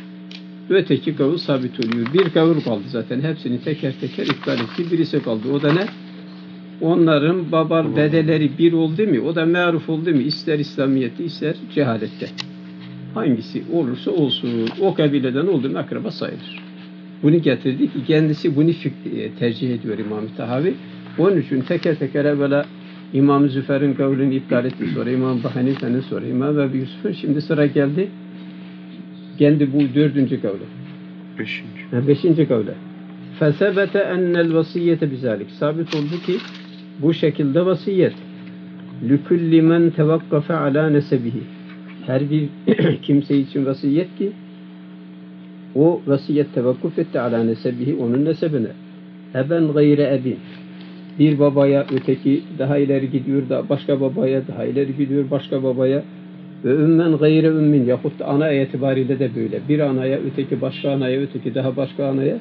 öteki kavul sabit oluyor. Bir kavul kaldı zaten. Hepsini teker teker iptal etti. Birisi kaldı. O da ne? Onların baba, dedeleri bir oldu mu? O da maruf oldu mu? İster İslamiyet'te, ister cehalette. Hangisi olursa olsun. O kabileden oldu mu akraba sayılır. Bunu getirdi ki kendisi bunu tercih ediyor İmam-ı Tahavi. Onun için teker teker evvela İmam-ı Züfer'in kavlini iptal etti. Sonra İmam Ebu Hanife'nin, sonra İmam Ebu Yusuf'un. Şimdi sıra geldi. Kendi bu dördüncü kavle. Beşinci. Beşinci kavle. Fesebete ennel vasiyete bizalik. Sabit oldu ki bu şekilde vasiyet. Lükulli men tevakkafe ala nesebihi. Her bir kimse için vasiyet ki o vasiyet tevakkuf etti ala nesebihi, onun nesebine. Eben gayre ebin. Bir babaya öteki daha ileri gidiyor, da başka babaya daha ileri gidiyor, başka babaya. Ve ümmen gayre ümmin, yahut da ana itibariyle de böyle. Bir anaya, öteki başka anaya, öteki daha başka anaya.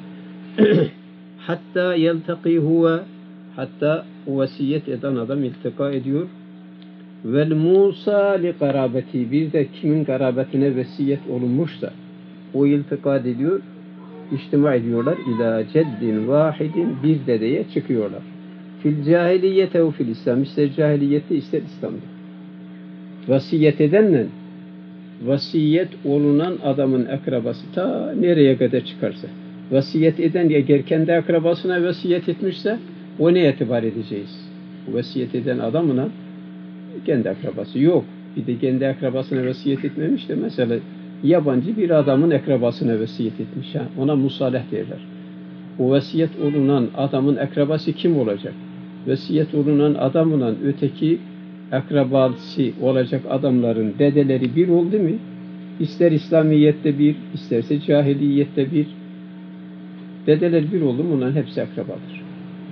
Hatta yeltaki huve, hatta o vasiyet eden adam iltika ediyor. Vel musa li karabeti, bir de kimin karabetine vesiyet olunmuşsa o iltika ediyor, içtima ediyorlar. İlâ ceddin vahidin, bir dedeye çıkıyorlar. Fil cahiliyete ve fil İslam, ister cahiliyette ister İslam'da. Vasiyet edenle vasiyet olunan adamın akrabası ta nereye kadar çıkarsa, vasiyet eden eğer kendi akrabasına vasiyet etmişse o ne itibar edeceğiz? Vasiyet eden adamına kendi akrabası yok. Bir de kendi akrabasına vasiyet etmemiş de mesela yabancı bir adamın akrabasına vasiyet etmiş. Ha? Ona musaleh derler. O vasiyet olunan adamın akrabası kim olacak? Vasiyet olunan adamla öteki akrabası olacak adamların dedeleri bir oldu mu? İster İslamiyet'te bir, isterse cahiliyette bir. Dedeler bir oldu mu? Onların hepsi akrabadır.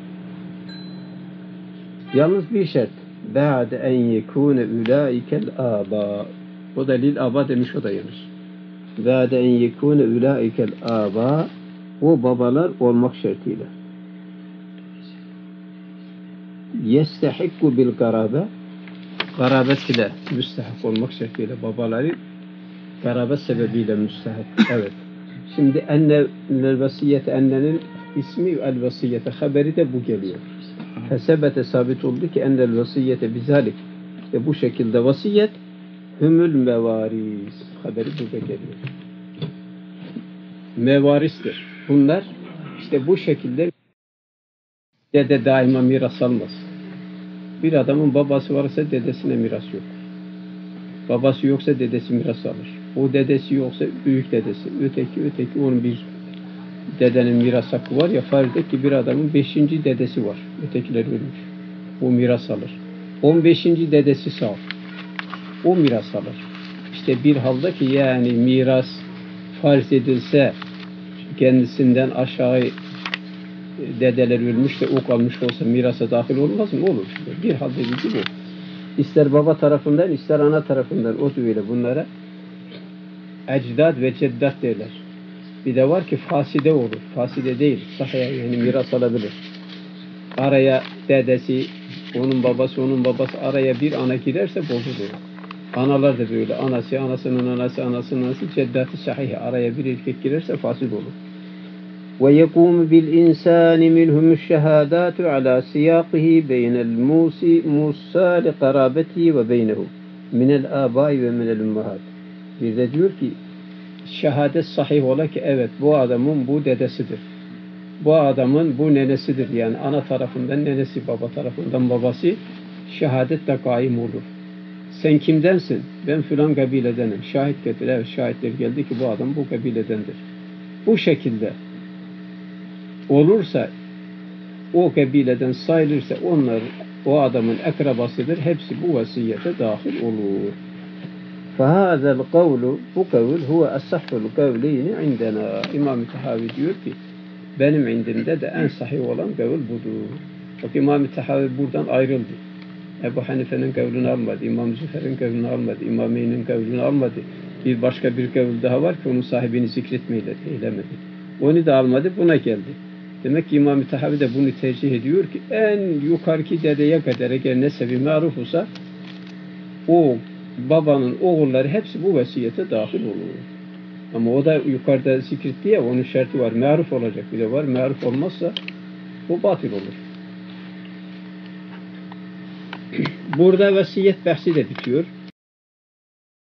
Yalnız bir şart. Ba'de en yekûne ulâikel âbâ. O da lil âbâ demiş, o da yanlış. Ba'de en yekûne ulâikel âbâ. O babalar olmak şartıyla. Yestehikku bil garabe. Garabet ile müstehak olmak şartıyla babaları garabet sebebiyle müstehak. Evet. Şimdi enne vasiyete, ennenin ismi el vasiyete haberi de bu geliyor. Fesebete sabit oldu ki ennel vasiyete bizalik. İşte bu şekilde vasiyet hümül mevaris. Haberi burada geliyor. Mevaristir. Bunlar işte bu şekilde dede daima miras almaz. Bir adamın babası varsa dedesine miras yok. Babası yoksa dedesi miras alır. O dedesi yoksa büyük dedesi. Öteki öteki onun bir dedenin miras hakkı var ya, farz et ki bir adamın beşinci dedesi var. Ötekiler ölmüş. O miras alır. On beşinci dedesi sağ. O miras alır. İşte bir halde ki yani miras farz edilse kendisinden aşağı dedeler ölmüş de o kalmış olsa mirasa dahil olmaz mı? Olur. Bir halde dedi bu. İster baba tarafından ister ana tarafından, o da öyle. Bunlara ecdad ve ceddat derler. Bir de var ki faside olur. Faside değil. Sahaya yani miras alabilir. Araya dedesi, onun babası, onun babası araya bir ana girerse bozulur. Analar da böyle. Anası, anasının anası, anasının anası, ceddat-ı sahihe. Araya bir erkek girerse fasid olur. وَيَقُومُ بِالْاِنْسَانِ مِنْهُمُ الشَّهَادَاتُ عَلَى سِيَاقِهِ بَيْنَ الْمُوسَى لِقَرَابَتِهِ وَبَيْنَهُ مِنَ الْآبَاءِ وَمِنَ الْاُمَّهَاتِ. Bir de diyor ki şehadet sahih ola ki evet bu adamın bu dedesidir. Bu adamın bu nenesidir. Yani ana tarafından nenesi, baba tarafından babası, şehadet de kaim olur. Sen kimdensin? Ben filan kabiledenim. Şahit getir. Evet, şahitler geldi ki bu adam bu kabiledendir. Bu şekilde olursa, o kabileden sayılırsa onlar o adamın akrabasıdır. Hepsi bu vasiyete dahil olur. فَهَذَا الْقَوْلُ Bu kavl huve as-sahhul kavleyni indena. İmam-ı Tahavi diyor ki benim indimde de en sahih olan kavl budur. Bak İmam-ı Tahavi buradan ayrıldı. Ebu Hanife'nin kavlini almadı, İmam Züfer'in kavlini almadı, İmam Eyn'in kavlini almadı. Bir başka bir kavl daha var ki onun sahibini zikretmeyle eylemedi. Onu da almadı, buna geldi. Demek ki İmam-ı Tahavi de bunu tercih ediyor ki en yukarıki dedeye kadar eğer nesebi maruf olsa o babanın oğulları hepsi bu vasiyete dahil olur. Ama o da yukarıda zikretti ya, onun şartı var. Maruf olacak bir de var. Maruf olmazsa bu batıl olur. Burada vasiyet bahsi de bitiyor.